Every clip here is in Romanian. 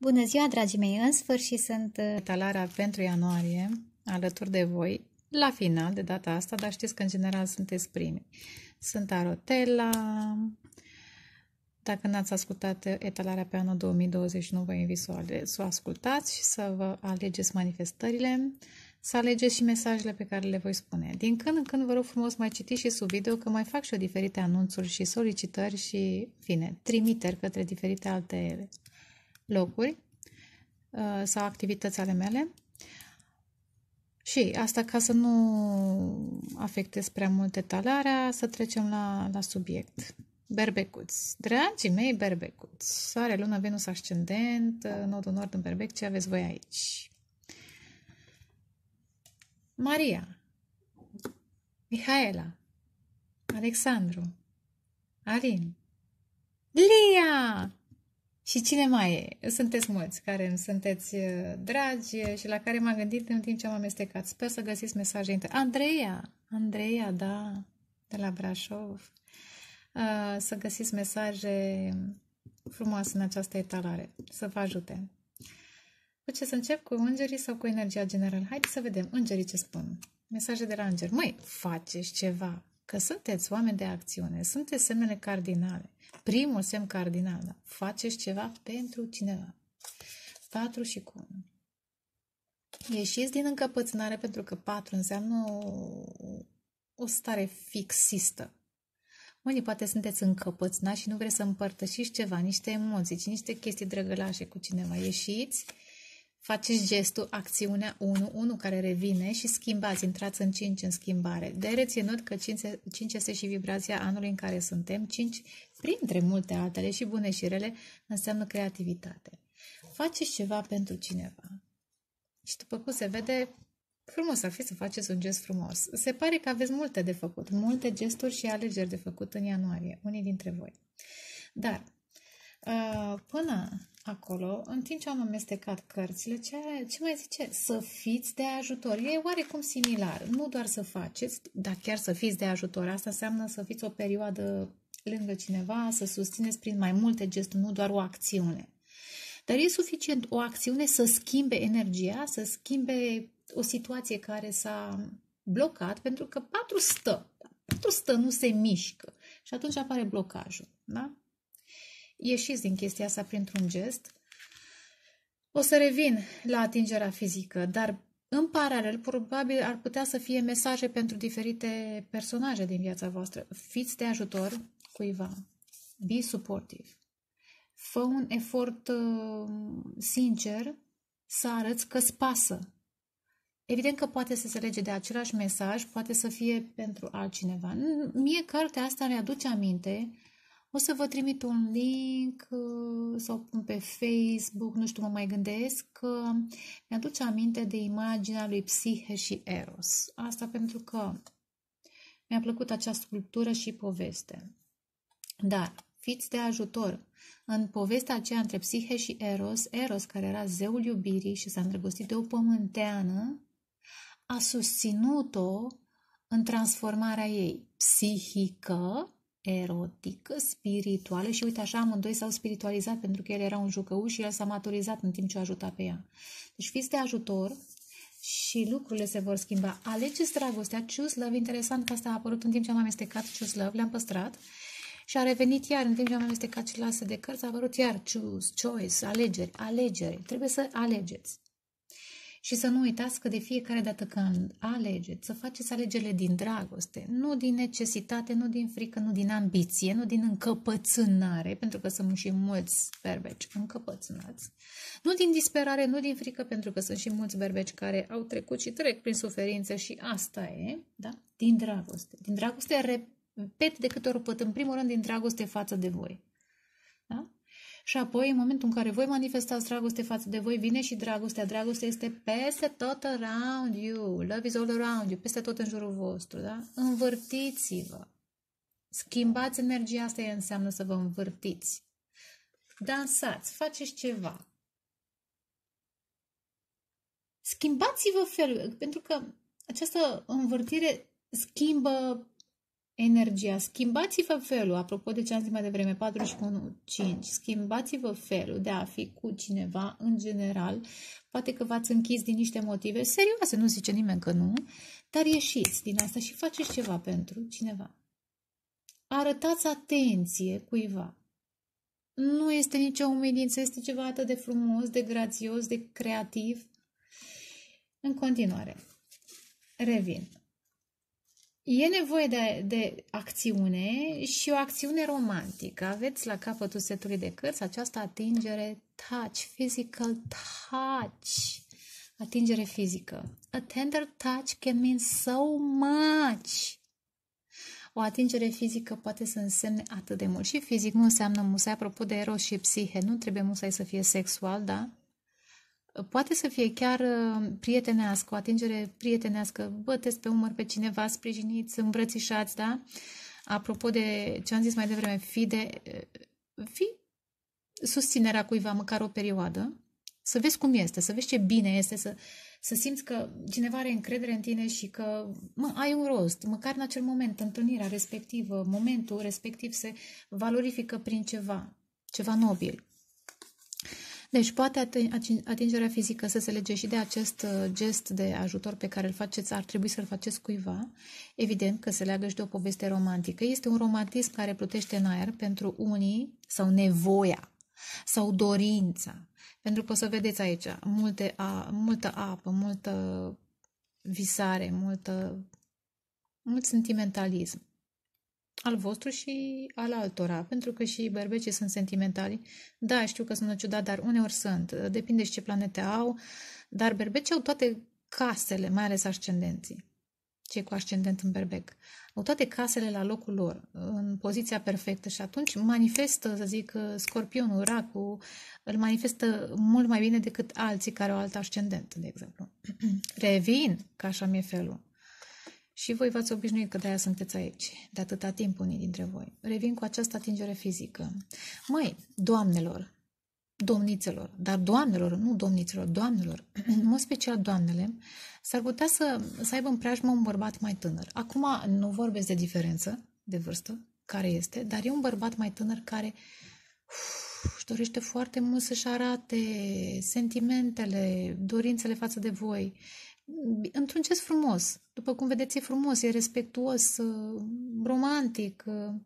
Bună ziua, dragii mei! În sfârșit sunt etalarea pentru ianuarie, alături de voi, la final de data asta, dar știți că în general sunteți primii. Sunt Arotela. Dacă n-ați ascultat etalarea pe anul 2021, vă invit să o ascultați și să vă alegeți manifestările, să alegeți și mesajele pe care le voi spune. Din când în când vă rog frumos mai citiți și sub video, că mai fac și eu diferite anunțuri și solicitări și, fine, trimiteri către diferite alte locuri sau activități ale mele. Și asta ca să nu afectez prea mult etalarea, să trecem la subiect. Berbecuți. Dragii mei berbecuți. Soare, lună, Venus, ascendent, nodul nord în berbec, ce aveți voi aici? Maria, Mihaela, Alexandru, Alin, Lia! Și cine mai e? Sunteți mulți care îmi sunteți dragi și la care m-am gândit în timp ce am amestecat. Sper să găsiți mesaje Andreea, da, de la Brașov. Să găsiți mesaje frumoase în această etalare, să vă ajute. Cu ce să încep? Cu îngerii sau cu energia generală? Haideți să vedem îngerii ce spun. Mesaje de la îngeri. Măi, faceți ceva, că sunteți oameni de acțiune, sunteți semnele cardinale. Primul semn cardinal, da. Faceți ceva pentru cineva. 4 și cu 1. Ieșiți din încăpățânare, pentru că 4 înseamnă o stare fixistă. Unii poate sunteți încăpățânați și nu vreți să împărtășiți ceva, niște emoții, ci niște chestii drăgălașe cu cineva. Ieșiți, faceți gestul, acțiunea 1 care revine și schimbați, intrați în 5 în schimbare. De reținut că 5 este și vibrația anului în care suntem. 5, printre multe altele și bune și rele, înseamnă creativitate. Faceți ceva pentru cineva. Și după cum se vede, frumos ar fi să faceți un gest frumos. Se pare că aveți multe de făcut, multe gesturi și alegeri de făcut în ianuarie, unii dintre voi. Dar, până acolo, în timp ce am amestecat cărțile, ce mai zice? Să fiți de ajutor. E oarecum similar. Nu doar să faceți, dar chiar să fiți de ajutor. Asta înseamnă să fiți o perioadă lângă cineva, să susțineți prin mai multe gesturi, nu doar o acțiune. Dar e suficient o acțiune să schimbe energia, să schimbe o situație care s-a blocat, pentru că 4 stă, nu se mișcă. Și atunci apare blocajul. Da? Ieșiți din chestia asta printr-un gest. O să revin la atingerea fizică, dar în paralel probabil ar putea să fie mesaje pentru diferite personaje din viața voastră. Fiți de ajutor cuiva. Be supportive. Fă un efort sincer să arăți că-ți pasă. Evident că poate să se lege de același mesaj, poate să fie pentru altcineva. Mie cartea asta ne aduce aminte. O să vă trimit un link sau pun pe Facebook, nu știu, mă mai gândesc, că mi-aduce aminte de imaginea lui Psihe și Eros. Asta pentru că mi-a plăcut acea sculptură și poveste. Dar fiți de ajutor. În povestea aceea între Psihe și Eros, Eros, care era zeul iubirii și s-a îndrăgostit de o pământeană, a susținut-o în transformarea ei psihică, erotică, spirituală și uite așa amândoi s-au spiritualizat pentru că el era un jucăuș și el s-a maturizat în timp ce o ajuta pe ea. Deci fiți de ajutor și lucrurile se vor schimba. Alegeți dragostea, choose love, interesant că asta a apărut în timp ce am amestecat choose love, le-am păstrat și a revenit iar în timp ce am amestecat celelalte de cărți, a apărut iar choose, choice, alegeri, trebuie să alegeți. Și să nu uitați că de fiecare dată când alegeți, să faceți alegerile din dragoste, nu din necesitate, nu din frică, nu din ambiție, nu din încăpățânare, pentru că sunt și mulți berbeci încăpățânați, nu din disperare, nu din frică, pentru că sunt și mulți berbeci care au trecut și trec prin suferință și asta e, da? Din dragoste. Din dragoste, repet de câte ori pot, în primul rând din dragoste față de voi. Da? Și apoi, în momentul în care voi manifestați dragoste față de voi, vine și dragostea. Dragostea este peste tot around you. Love is all around you. Peste tot în jurul vostru. Da? Învârtiți-vă. Schimbați energia asta, înseamnă să vă învârtiți. Dansați. Faceți ceva. Schimbați-vă felul. Pentru că această învârtire schimbă energia. Schimbați-vă felul, apropo de ce am zis mai devreme, 41.5, schimbați-vă felul de a fi cu cineva în general. Poate că v-ați închis din niște motive serioase, nu zice nimeni că nu, dar ieșiți din asta și faceți ceva pentru cineva. Arătați atenție cuiva. Nu este nicio umilință, este ceva atât de frumos, de grațios, de creativ. În continuare, revin. E nevoie de acțiune și o acțiune romantică. Aveți la capătul setului de cărți această atingere touch, physical touch. Atingere fizică. A tender touch can mean so much. O atingere fizică poate să însemne atât de mult. Și fizic nu înseamnă musai, apropo de eros și psihe. Nu trebuie musai să fie sexual, da? Poate să fie chiar prietenească, o atingere prietenească, băteți pe umăr pe cineva, sprijiniți, îmbrățișați, da? Apropo de ce am zis mai devreme, fi susținerea cuiva măcar o perioadă, să vezi cum este, să vezi ce bine este, să simți că cineva are încredere în tine și că ai un rost, măcar în acel moment, întâlnirea respectivă, momentul respectiv se valorifică prin ceva nobil. Deci poate atingerea fizică să se lege și de acest gest de ajutor pe care îl faceți, ar trebui să-l faceți cuiva. Evident că se leagă și de o poveste romantică. Este un romantism care plutește în aer pentru unii, sau nevoia, sau dorința. Pentru că o să vedeți aici multă apă, multă visare, mult sentimentalism. Al vostru și al altora, pentru că și bărbecii sunt sentimentali. Da, știu că sună ciudat, dar uneori sunt. Depinde și ce planete au, dar berbecii au toate casele, mai ales ascendenții. Cei cu ascendent în berbec. Au toate casele la locul lor, în poziția perfectă și atunci manifestă, să zic, Scorpionul, Racul, îl manifestă mult mai bine decât alții care au alt ascendent, de exemplu. Revin, că așa mi-e felul. Și voi v-ați obișnuit că de-aia sunteți aici, de atâta timp unii dintre voi. Revin cu această atingere fizică. Măi, doamnelor, domnițelor, dar doamnelor, nu domnițelor, doamnelor, în mod special doamnele, s-ar putea să aibă în preajmă un bărbat mai tânăr. Acum nu vorbesc de diferență de vârstă, care este, dar e un bărbat mai tânăr care își dorește foarte mult să-și arate sentimentele, dorințele față de voi. Într-un gest frumos. După cum vedeți, e frumos, e respectuos, romantic.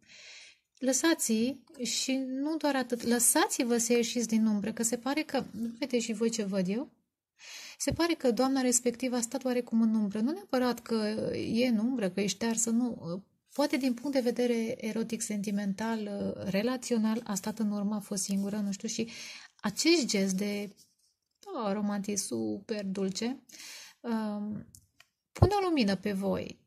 Lăsați și nu doar atât, lăsați-vă să ieșiți din umbră, că se pare că, vedeți și voi ce văd eu, se pare că doamna respectivă a stat oarecum în umbră. Nu neapărat că e în umbră, că e ștearsă, nu. Poate din punct de vedere erotic, sentimental, relațional, a stat în urmă, a fost singură, nu știu, și acest gest de romantism super dulce pune o lumină pe voi.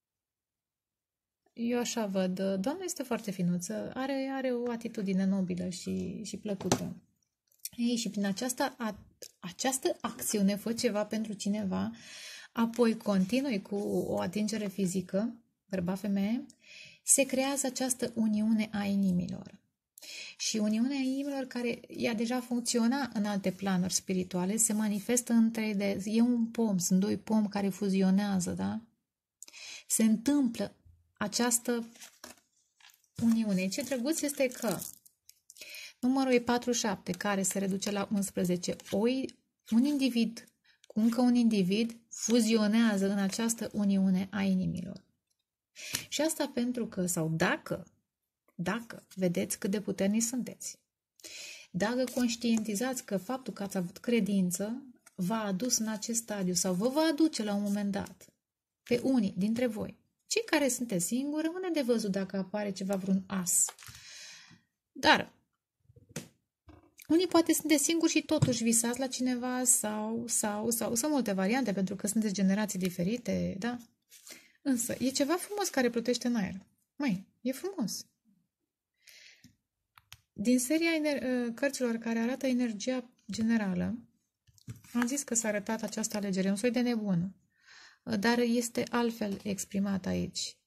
Eu așa văd. Doamna este foarte finuță, are o atitudine nobilă și plăcută. Ei, și prin această acțiune fă ceva pentru cineva, apoi continui cu o atingere fizică, bărbat-femeie, se creează această uniune a inimilor. Și uniunea inimilor, care ea deja funcționa în alte planuri spirituale, se manifestă în 3D. E un pom, sunt doi pomi care fuzionează, da? Se întâmplă această uniune. Ce drăguț este că numărul e 47, care se reduce la 11. Un individ cu încă un individ fuzionează în această uniune a inimilor. Și asta pentru că, sau dacă vedeți cât de puternici sunteți, dacă conștientizați că faptul că ați avut credință v-a adus în acest stadiu sau vă va aduce la un moment dat pe unii dintre voi, cei care sunteți singuri, rămâne de văzut dacă apare ceva, vreun as. Dar unii poate sunteți singuri și totuși visați la cineva sau sunt multe variante pentru că sunteți generații diferite, da? Însă e ceva frumos care plutește în aer. Măi, e frumos. Din seria cărților care arată energia generală, am zis că s-a arătat această alegere, un soi de nebun, dar este altfel exprimat aici.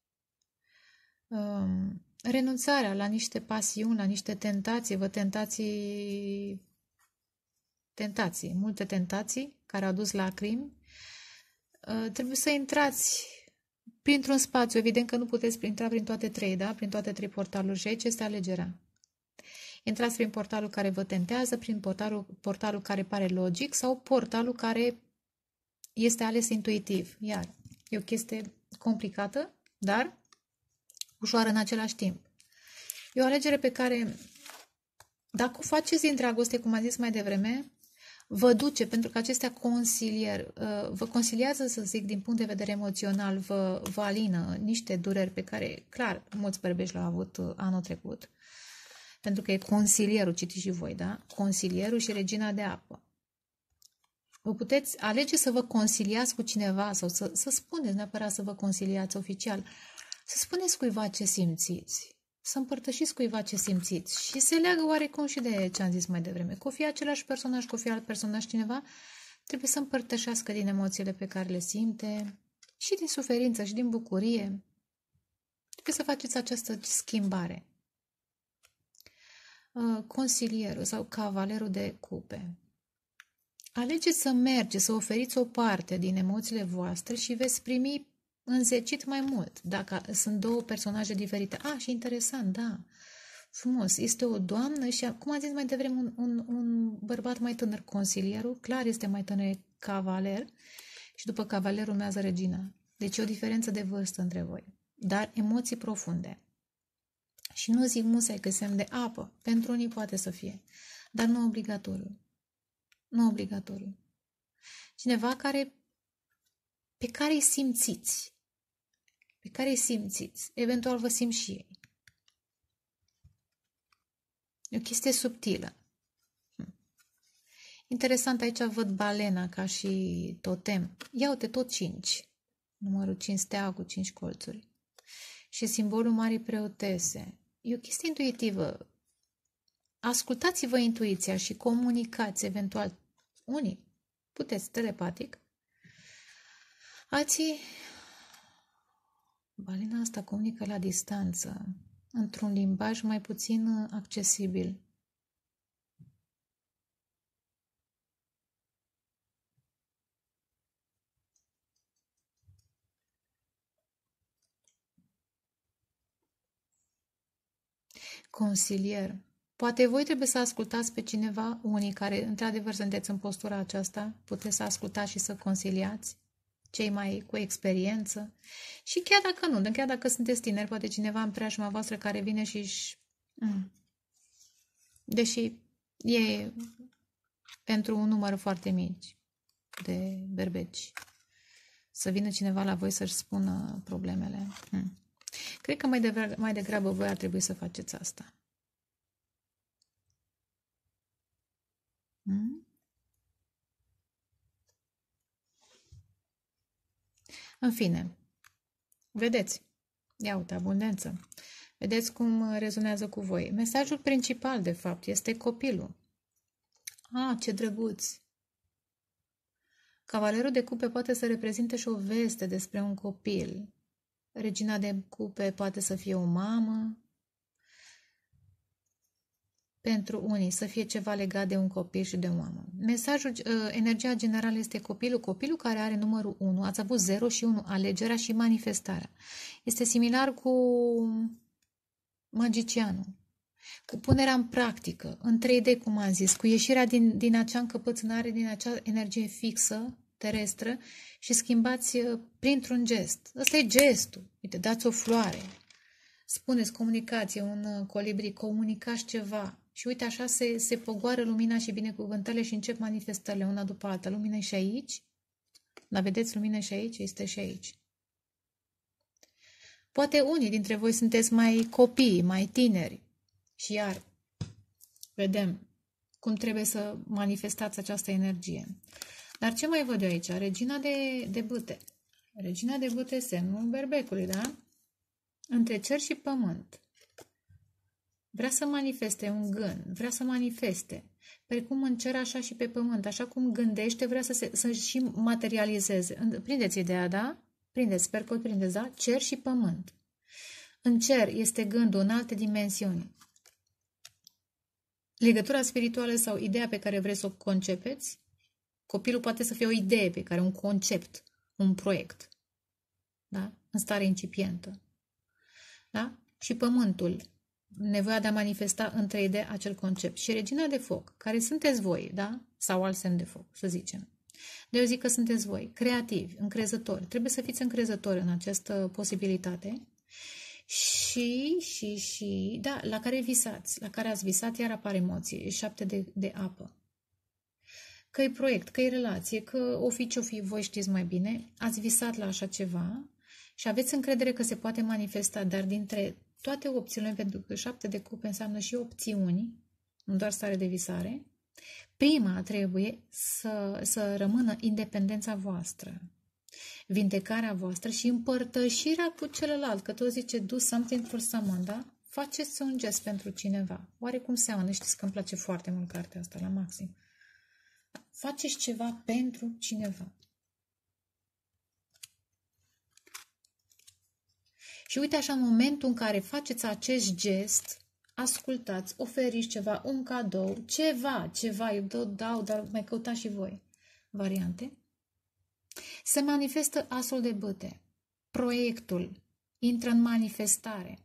Renunțarea la niște pasiuni, la niște tentații, multe tentații care au dus lacrimi, trebuie să intrați printr-un spațiu. Evident că nu puteți intra prin toate trei, da? Prin toate trei portaluri și aici este alegerea. Intrați prin portalul care vă tentează, prin portalul care pare logic sau portalul care este ales intuitiv. Iar e o chestie complicată, dar ușoară în același timp. E o alegere pe care, dacă o faceți din dragoste, cum am zis mai devreme, vă duce, pentru că acestea vă consiliază, să zic, din punct de vedere emoțional, vă alină niște dureri pe care, clar, mulți bărbeși l-au avut anul trecut, pentru că e consilierul, citiți și voi, da? Consilierul și regina de apă. Vă puteți alege să vă consiliați cu cineva sau să spuneți, neapărat să vă consiliați oficial, să spuneți cuiva ce simțiți, să împărtășiți cuiva ce simțiți și se leagă oarecum și de ce am zis mai devreme. Că o fi același personaj, că o fi alt personaj cineva, trebuie să împărtășească din emoțiile pe care le simte și din suferință și din bucurie. Trebuie să faceți această schimbare. Consilierul sau cavalerul de cupe. Alegeți să mergeți, să oferiți o parte din emoțiile voastre și veți primi înzecit mai mult. Dacă sunt două personaje diferite. Și interesant, da. Frumos. Este o doamnă și, cum am zis mai devreme, un bărbat mai tânăr, consilierul. Clar este mai tânăr, cavaler. Și după cavaler urmează regina. Deci e o diferență de vârstă între voi. Dar emoții profunde. Și nu zic musai că semn de apă. Pentru unii poate să fie. Dar nu obligatoriu. Nu obligatoriu. Cineva pe care îi simțiți. Pe care îi simțiți. Eventual vă simt și ei. E o chestie subtilă. Interesant, aici văd balena ca și totem. Ia uite, tot 5. Numărul 5 stea cu 5 colțuri. Și simbolul Marii Preotese. E o chestie intuitivă. Ascultați-vă intuiția și comunicați eventual. Unii puteți telepatic. Alții, balena asta comunică la distanță, într-un limbaj mai puțin accesibil. Consilier. Poate voi trebuie să ascultați pe cineva, unii care într-adevăr sunteți în postura aceasta, puteți să ascultați și să consiliați, cei mai cu experiență. Și chiar dacă nu, chiar dacă sunteți tineri, poate cineva în preajma voastră care vine și deși e pentru un număr foarte mic de berbeci, să vină cineva la voi să-și spună problemele. Cred că mai degrabă voi ar trebui să faceți asta. În fine, vedeți, ia uite, abundență. Vedeți cum rezonează cu voi. Mesajul principal, de fapt, este copilul. Ce drăguț! Cavalerul de cupe poate să reprezinte și o veste despre un copil. Regina de cupe poate să fie o mamă. Pentru unii, să fie ceva legat de un copil și de o mamă. Mesajul, energia generală este copilul care are numărul 1. Ați avut 0 și 1, alegerea și manifestarea. Este similar cu magicianul, cu punerea în practică, în 3D, cum am zis, cu ieșirea din acea încăpățânare, din acea energie fixă, terestră și schimbați printr-un gest. Ăsta e gestul. Uite, dați o floare. Spuneți comunicație, un colibri, comunicați ceva. Și uite, așa se pogoară lumina și binecuvântările și încep manifestările una după alta. Lumina e și aici. Dar vedeți, lumina e și aici, este și aici. Poate unii dintre voi sunteți mai copii, mai tineri. Și iar vedem cum trebuie să manifestați această energie. Dar ce mai văd eu aici? Regina de bâte. Regina de bâte, semnul berbecului, da? Între cer și pământ. Vrea să manifeste un gând, vrea să manifeste. Precum în cer, așa și pe pământ. Așa cum gândește, vrea să și materializeze. Prindeți ideea, da? Prindeți, sper că o prindeți, da? Cer și pământ. În cer este gândul în alte dimensiuni. Legătura spirituală sau ideea pe care vreți să o concepeți, copilul poate să fie o idee pe care, un concept, un proiect. Da? în stare incipientă. Da? Și pământul, nevoia de a manifesta în 3D acel concept. Și regina de foc, care sunteți voi, da? Sau alt semn de foc, să zicem. De eu zic că sunteți voi, creativi, încrezători. Trebuie să fiți încrezători în această posibilitate. Și, da, la care visați, la care ați visat, iar apar emoții, 7 de apă. Că e proiect, că e relație, că oficiu fi, voi știți mai bine, ați visat la așa ceva și aveți încredere că se poate manifesta, dar dintre toate opțiunile, pentru că 7 de cupe înseamnă și opțiuni, nu doar stare de visare, prima trebuie să rămână independența voastră, vindecarea voastră și împărtășirea cu celălalt, că tot zice do something for someone, da? Faceți un gest pentru cineva. Oarecum seamănă, știți că îmi place foarte mult cartea asta, la maxim. Faceți ceva pentru cineva. Și uite așa, în momentul în care faceți acest gest, ascultați, oferiți ceva, un cadou, ceva, eu dau, dar mai căutați și voi variante. Se manifestă asul de bâte. Proiectul intră în manifestare.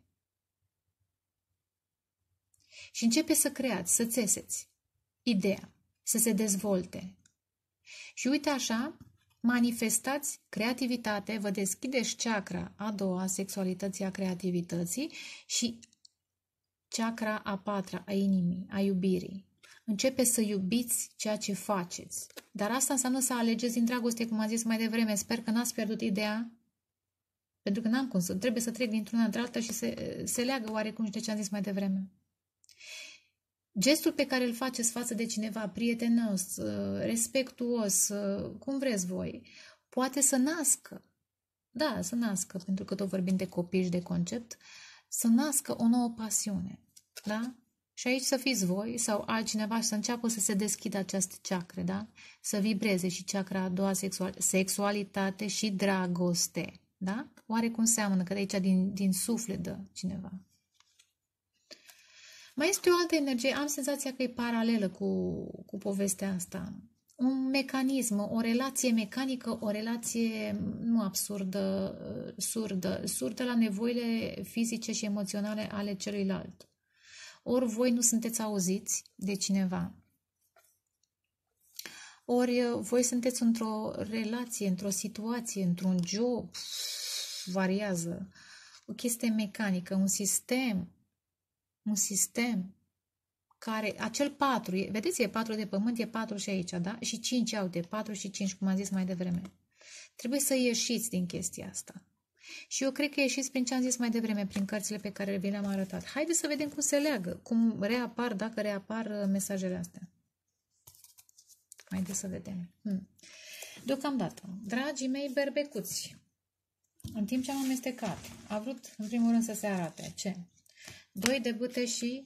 Și începe să creați, să țeseți ideea, să se dezvolte. Și uite așa, manifestați creativitate, vă deschideți chakra a doua, sexualității, a creativității și chakra a patra, a inimii, a iubirii. Începe să iubiți ceea ce faceți. Dar asta înseamnă să alegeți din dragoste, cum am zis mai devreme. Sper că n-ați pierdut ideea, pentru că n-am cum să, trebuie să trec dintr-una într-alta și se leagă oarecum și de ce am zis mai devreme. Gestul pe care îl faceți față de cineva prietenos, respectuos, cum vreți voi, poate să nască. Da, să nască, pentru că tot vorbim de copii și de concept, să nască o nouă pasiune. Da? Și aici să fiți voi sau altcineva și să înceapă să se deschidă această chakre, da? Să vibreze și chakra a doua, sexualitate și dragoste. Da? Oarecum seamănă că de aici din suflet dă cineva. Mai este o altă energie, am senzația că e paralelă cu povestea asta. Un mecanism, o relație mecanică, o relație nu absurdă, surdă la nevoile fizice și emoționale ale celuilalt. Ori voi nu sunteți auziți de cineva, ori voi sunteți într-o relație, într-o situație, într-un job, variază, o chestie mecanică, un sistem care, acel 4, vedeți, e 4 de pământ, e 4 și aici, da? Și 5 au de 4 și 5, cum am zis mai devreme. Trebuie să ieșiți din chestia asta. Și eu cred că ieșiți prin ce am zis mai devreme, prin cărțile pe care vi le-am arătat. Haideți să vedem cum se leagă, cum reapar, dacă reapar mesajele astea. Haideți să vedem. Deocamdată, dragii mei berbecuți, în timp ce am amestecat, a vrut în primul rând să se arate ce? 2 de bâte și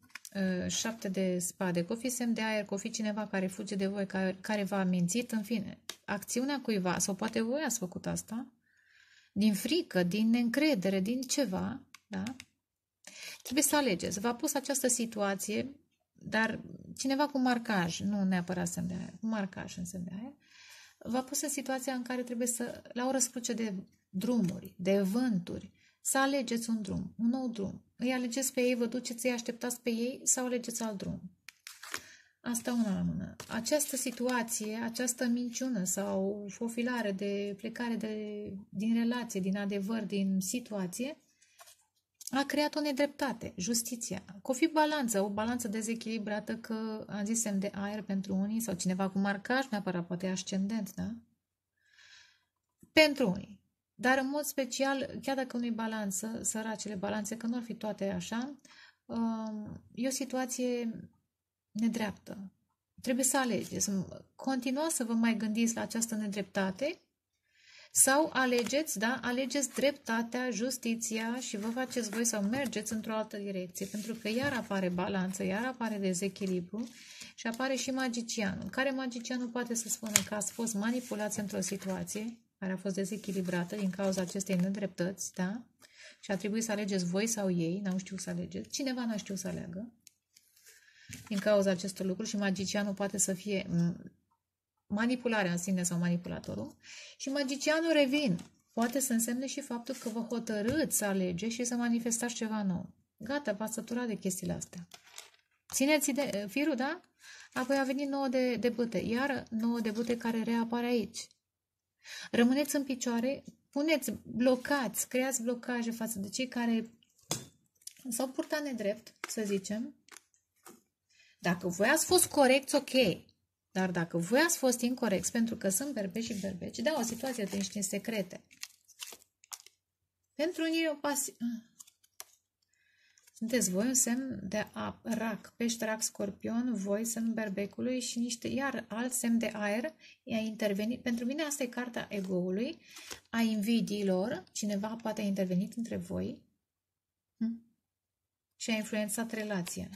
7 de spade. Că o fi semn de aer, că o fi cineva care fuge de voi, care v-a mințit, în fine, acțiunea cuiva, sau poate voi ați făcut asta, din frică, din neîncredere, din ceva, da? Trebuie să alegeți. V-a pus această situație, dar cineva cu marcaj, nu neapărat semn de aer, cu marcaj în semn de aer, v-a pus în situația în care trebuie să, la o răscruce de drumuri, de vânturi, să alegeți un drum, un nou drum. Îi alegeți pe ei, vă duceți, îi așteptați pe ei sau alegeți alt drum. Asta una la mână. Această situație, această minciună sau fofilare de plecare din relație, din adevăr, din situație, a creat o nedreptate, justiția. Că o fi balanță, o balanță dezechilibrată, că am zis semn de aer pentru unii sau cineva cu marcaj, neapărat poate ascendent, da? Pentru unii. Dar în mod special, chiar dacă nu-i balanță, săracele balanțe, că nu ar fi toate așa, e o situație nedreaptă. Trebuie să alegeți. Continuați să vă mai gândiți la această nedreptate sau alegeți, da, alegeți dreptatea, justiția și vă faceți voi sau mergeți într-o altă direcție, pentru că iar apare balanță, iar apare dezechilibru și apare și magicianul. Care magicianul poate să spună că ați fost manipulați într-o situație care a fost dezechilibrată din cauza acestei nedreptăți, da? Și a trebuit să alegeți voi sau ei, n-au știut să alegeți. Cineva n-a știut să aleagă din cauza acestor lucruri și magicianul poate să fie manipularea în sine sau manipulatorul. Și magicianul revin poate să însemne și faptul că vă hotărâți să alegeți și să manifestați ceva nou. Gata, v-ați săturat de chestiile astea. Țineți de firul, da? Apoi a venit 9 de bâte, iar 9 de bâte care reapare aici. Rămâneți în picioare, blocați, creați blocaje față de cei care s-au purtat nedrept, să zicem. Dacă voi ați fost corecți, ok. Dar dacă voi ați fost incorecți, pentru că sunt berbeci și berbeci, da, o situație de niște secrete. Pentru unii e o pasiune. Sunteți voi un semn de rac, pește, rac, scorpion, voi semn berbecului și niște, iar alt semn de aer i-a intervenit. Pentru mine asta e cartea egoului, a invidiilor, cineva poate a intervenit între voi și a influențat relația.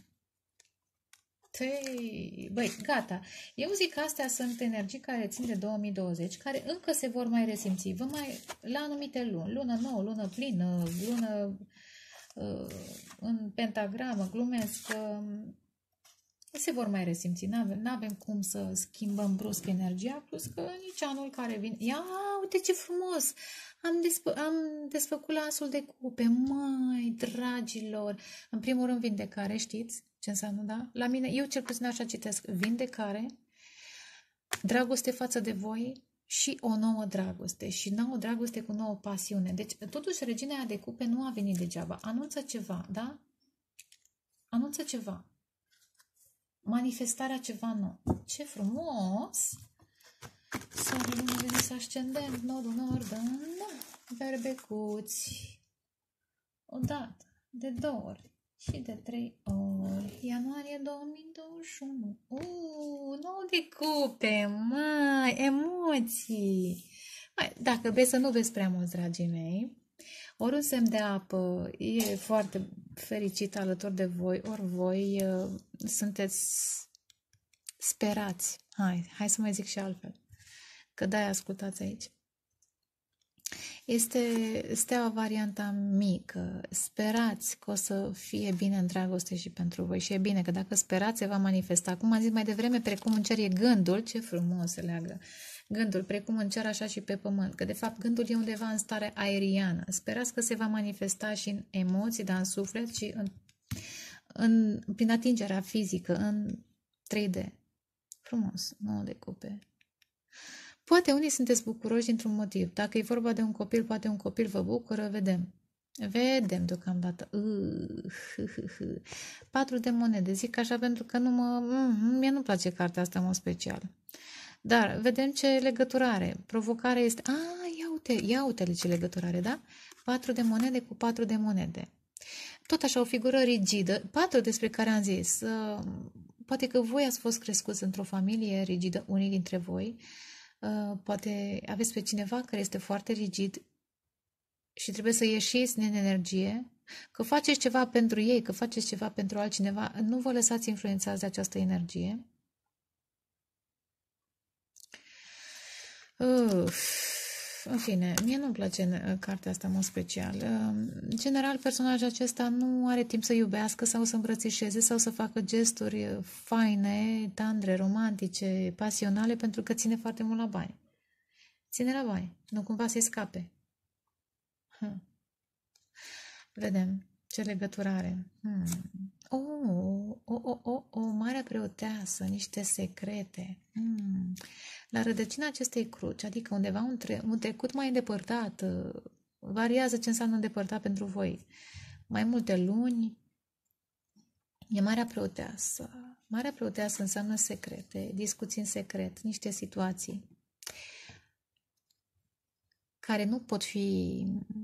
Băi, gata. Eu zic că astea sunt energii care țin de 2020, care încă se vor mai resimți. La anumite luni, lună nouă, lună plină, lună în pentagramă, glumesc, se vor mai resimți. N-avem cum să schimbăm brusc energia, plus că nici anul care vine. Ia, uite ce frumos! Am desfăcut lasul de cupe. Măi, dragilor! În primul rând, vindecare, știți ce înseamnă, da? La mine, eu cel puțin așa citesc. Vindecare, dragoste față de voi și o nouă dragoste. Și nouă dragoste cu nouă pasiune. Deci, totuși, regina aia de cupe nu a venit degeaba. Anunță ceva, da? Anunță ceva. Manifestarea ceva nou. Ce frumos! Soare, lună, Venus, ascendent, nodul nord, berbecuți. Odată, de 2 ori și de 3 ori. Ianuarie 2021. 9 de cupe, măi, emoții. Mai, dacă vreți să nu vezi prea mulți, dragii mei, ori un semn de apă e foarte fericit alături de voi, ori voi sunteți sperați. Hai să mai zic și altfel, că de-aia ascultați aici. Este steaua varianta mică. Sperați că o să fie bine în dragoste și pentru voi. Și e bine că dacă sperați, se va manifesta. Cum am zis mai devreme, precum în cer e gândul, ce frumos se leagă. Gândul, precum în cer, așa și pe pământ. Că de fapt gândul e undeva în stare aeriană. Sperați că se va manifesta și în emoții, dar în suflet și prin atingerea fizică, în 3D. Frumos, 9 de cupe. Poate unii sunteți bucuroși dintr-un motiv. Dacă e vorba de un copil, poate un copil vă bucură, vedem. Vedem deocamdată. 4 de monede. Zic așa pentru că mie nu-mi place cartea asta în mod special. Dar vedem ce legătură are. Provocarea este... ia uite ce legătură are, da? 4 de monede cu 4 de monede. Tot așa o figură rigidă. 4 despre care am zis. Poate că voi ați fost crescuți într-o familie rigidă, unii dintre voi. Poate aveți pe cineva care este foarte rigid și trebuie să ieșiți din energie, că faceți ceva pentru ei, că faceți ceva pentru altcineva, nu vă lăsați influențați de această energie. În fine, mie nu-mi place cartea asta în mod special. În general, personajul acesta nu are timp să iubească sau să îmbrățișeze sau să facă gesturi faine, tandre, romantice, pasionale, pentru că ține foarte mult la bani. Ține la bani, nu cumva să-i scape. Vedem ce legătură are. O mare preoteasă, niște secrete. La rădăcina acestei cruci, adică undeva un trecut mai îndepărtat, variază ce înseamnă îndepărtat pentru voi. Mai multe luni, e marea preoteasă. Marea preoteasă înseamnă secrete, discuții în secret, niște situații care nu pot fi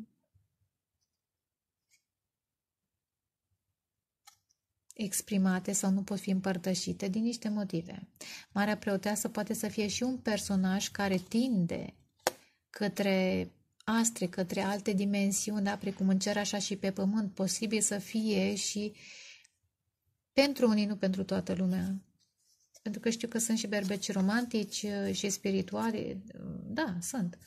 exprimate sau nu pot fi împărtășite din niște motive. Marea preoteasă poate să fie și un personaj care tinde către astre, către alte dimensiuni, da? Precum în cer, așa și pe pământ. Posibil să fie și pentru unii, nu pentru toată lumea. Pentru că știu că sunt și berbeci romantici și spirituali. Da, sunt.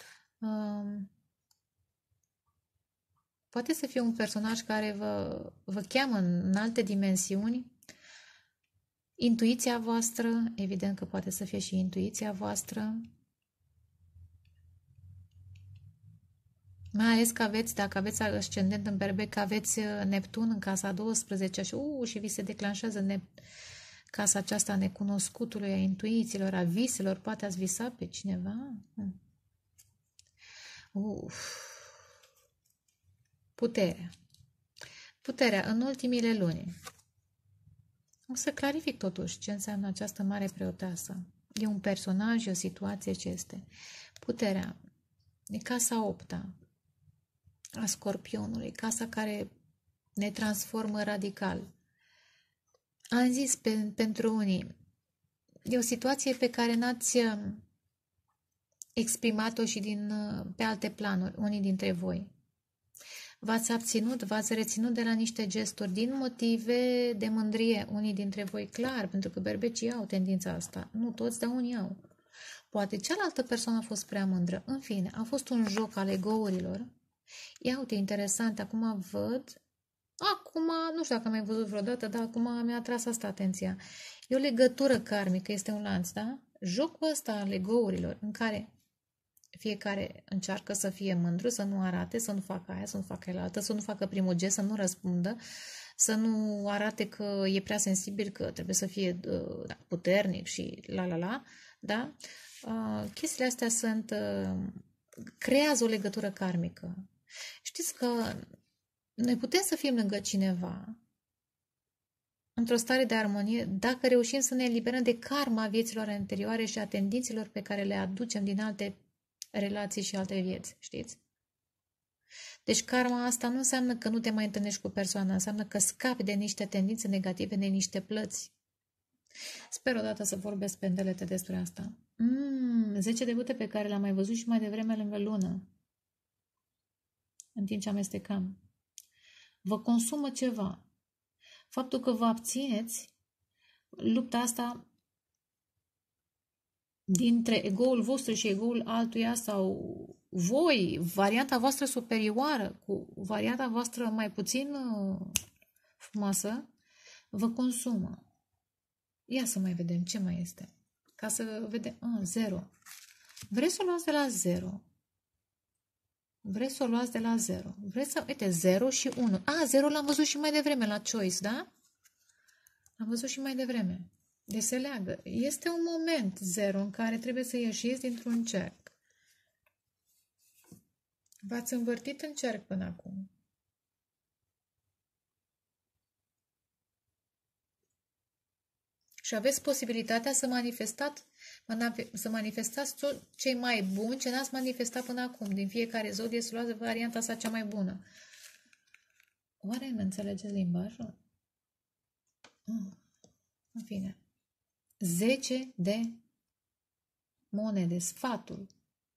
Poate să fie un personaj care vă cheamă în alte dimensiuni. Intuiția voastră, evident că poate să fie și intuiția voastră. Mai ales că aveți, dacă aveți ascendent în Berbec, că aveți Neptun în casa 12 și vi se declanșează casa aceasta a necunoscutului, a intuițiilor, a viselor. Poate ați visat pe cineva? Puterea. Puterea în ultimile luni. O să clarific totuși ce înseamnă această mare preoteasă. E un personaj, e o situație, ce este. Puterea. E casa 8-a a Scorpionului, casa care ne transformă radical. Am zis pentru unii, e o situație pe care n-ați exprimat-o și pe alte planuri, unii dintre voi. V-ați abținut, v-ați reținut de la niște gesturi din motive de mândrie, unii dintre voi, clar, pentru că berbecii au tendința asta. Nu toți, dar unii au. Poate cealaltă persoană a fost prea mândră. În fine, a fost un joc al egourilor. Ia uite, interesant, acum văd. Acum, nu știu dacă am mai văzut vreodată, dar acum mi-a atras asta atenția. E o legătură karmică, este un lanț, da? Jocul ăsta al egourilor, în care fiecare încearcă să fie mândru, să nu arate, să nu facă aia, să nu facă elaltă, să nu facă primul gest, să nu răspundă, să nu arate că e prea sensibil, că trebuie să fie puternic și da? Chestiile astea creează o legătură karmică. Știți că noi putem să fim lângă cineva într-o stare de armonie dacă reușim să ne eliberăm de karma vieților anterioare și a tendințelor pe care le aducem din alte relații și alte vieți, știți? Deci karma asta nu înseamnă că nu te mai întâlnești cu persoana, înseamnă că scapi de niște tendințe negative, de niște plăți. Sper odată să vorbesc pe îndelete despre asta. 10 de bute pe care le-am mai văzut și mai devreme lângă lună, în timp ce amestecam. Vă consumă ceva. Faptul că vă abțineți, lupta asta dintre egoul vostru și egoul altuia sau voi, varianta voastră superioară cu varianta voastră mai puțin frumoasă, vă consumă. Ia să mai vedem ce mai este. Ca să vedem. 0. Vreți să o luați de la 0. Vreți să o luați de la 0. Vreți să... Uite, 0 și 1. 0 l-am văzut și mai devreme la Choice, da? L-am văzut și mai devreme. Deci se leagă. Este un moment 0 în care trebuie să ieșiți dintr-un cerc. V-ați învârtit în cerc până acum. Și aveți posibilitatea să manifestați tot cei mai buni ce n-ați manifestat până acum. Din fiecare zodie să luați varianta sa cea mai bună. Oare îmi înțelegeți limbajul? În fine. 10 de monede. Sfatul.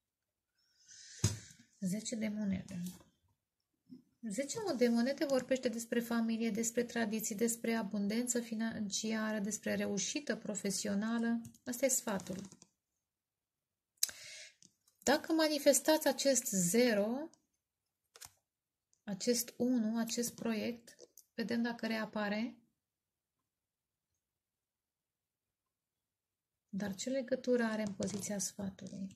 10 de monede. 10 de monede vorbește despre familie, despre tradiții, despre abundență financiară, despre reușită profesională. Asta e sfatul. Dacă manifestați acest 0, acest 1, acest proiect, vedem dacă reapare. Dar ce legătură are în poziția sfatului?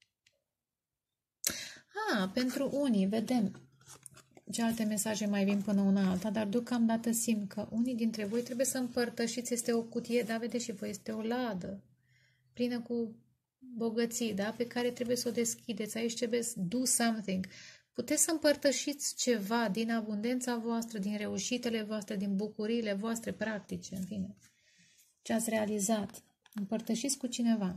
Pentru unii, vedem ce alte mesaje mai vin până una alta, dar deocamdată simt că unii dintre voi trebuie să împărtășiți, este o cutie, da, vedeți și voi, este o ladă plină cu bogății, da, pe care trebuie să o deschideți, aici trebuie să do something. Puteți să împărtășiți ceva din abundența voastră, din reușitele voastre, din bucuriile voastre practice, în fine, ce ați realizat. Împărtășiți cu cineva.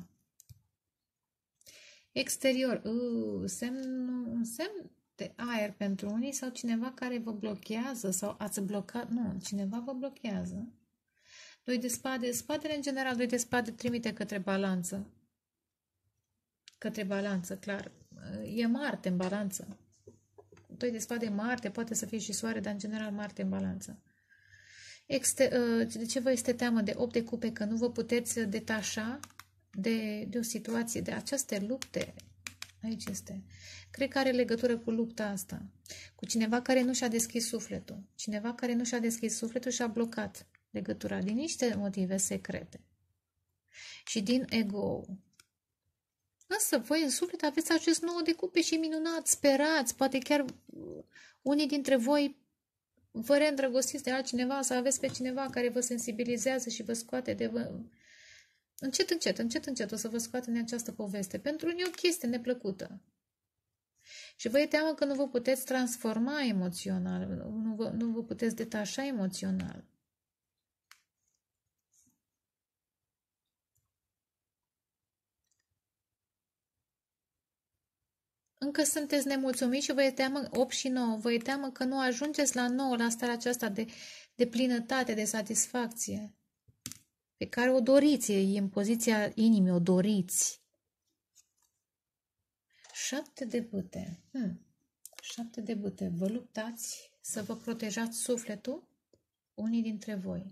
Exterior, un semn de aer pentru unii sau cineva care vă blochează sau ați blocat, nu, cineva vă blochează. 2 de spade, spadele în general, 2 de spade trimite către balanță. Către balanță, clar. E Marte în balanță. 2 de spade Marte, poate să fie și Soare, dar în general Marte în balanță. De ce vă este teamă de 8 de cupe, că nu vă puteți detașa de o situație, de aceste lupte? Aici este. Cred că are legătură cu lupta asta. Cu cineva care nu și-a deschis sufletul. Cineva care nu și-a deschis sufletul și a blocat legătura din niște motive secrete. Și din ego. Însă voi în suflet aveți acest 9 de cupe și minunat, sperați, poate chiar unii dintre voi vă reîndrăgostiți de altcineva sau aveți pe cineva care vă sensibilizează și vă scoate de... Încet o să vă scoate în această poveste. Pentru unii e o chestie neplăcută. Și vă e teamă că nu vă puteți transforma emoțional, nu vă puteți detașa emoțional. Încă sunteți nemulțumiți și vă e teamă 8 și 9, vă e teamă că nu ajungeți la 9, la starea aceasta de plinătate, de satisfacție, pe care o doriți, e în poziția inimii, o doriți. 7 de bâte. 7 de bâte. Vă luptați să vă protejați sufletul, unii dintre voi.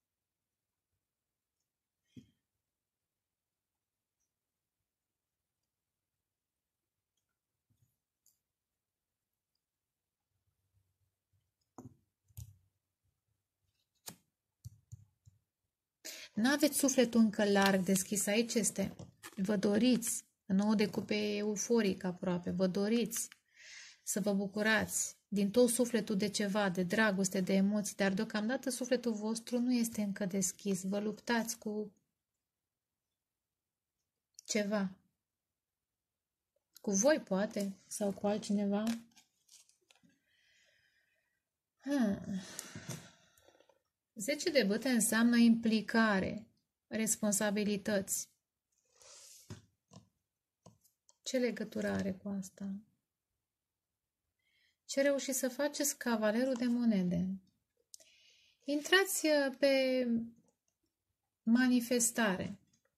N-aveți sufletul încă larg deschis, aici este. Vă doriți, 9 de cupe euforic aproape, vă doriți să vă bucurați din tot sufletul de ceva, de dragoste, de emoții, dar deocamdată sufletul vostru nu este încă deschis. Vă luptați cu ceva. Cu voi, poate, sau cu altcineva. 10 de bâte înseamnă implicare, responsabilități. Ce legătură are cu asta? Ce reușiți să faceți? Cavalerul de monede. Intrați pe manifestare.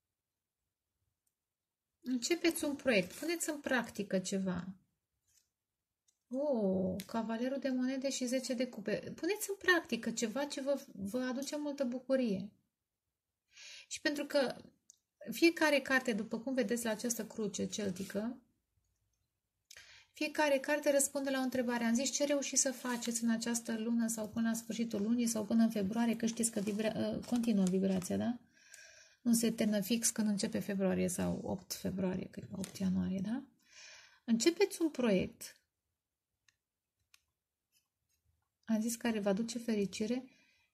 Începeți un proiect. Puneți în practică ceva. Cavalerul de monede și 10 de cupe. Puneți în practică ceva ce vă aduce multă bucurie. Și pentru că fiecare carte, după cum vedeți la această cruce celtică, fiecare carte răspunde la o întrebare. Am zis ce reușiți să faceți în această lună sau până la sfârșitul lunii sau până în februarie, că știți că continuă vibrația, da? Nu se termină fix când începe februarie sau 8 februarie, 8 ianuarie, da? Începeți un proiect. Am zis care vă aduce fericire.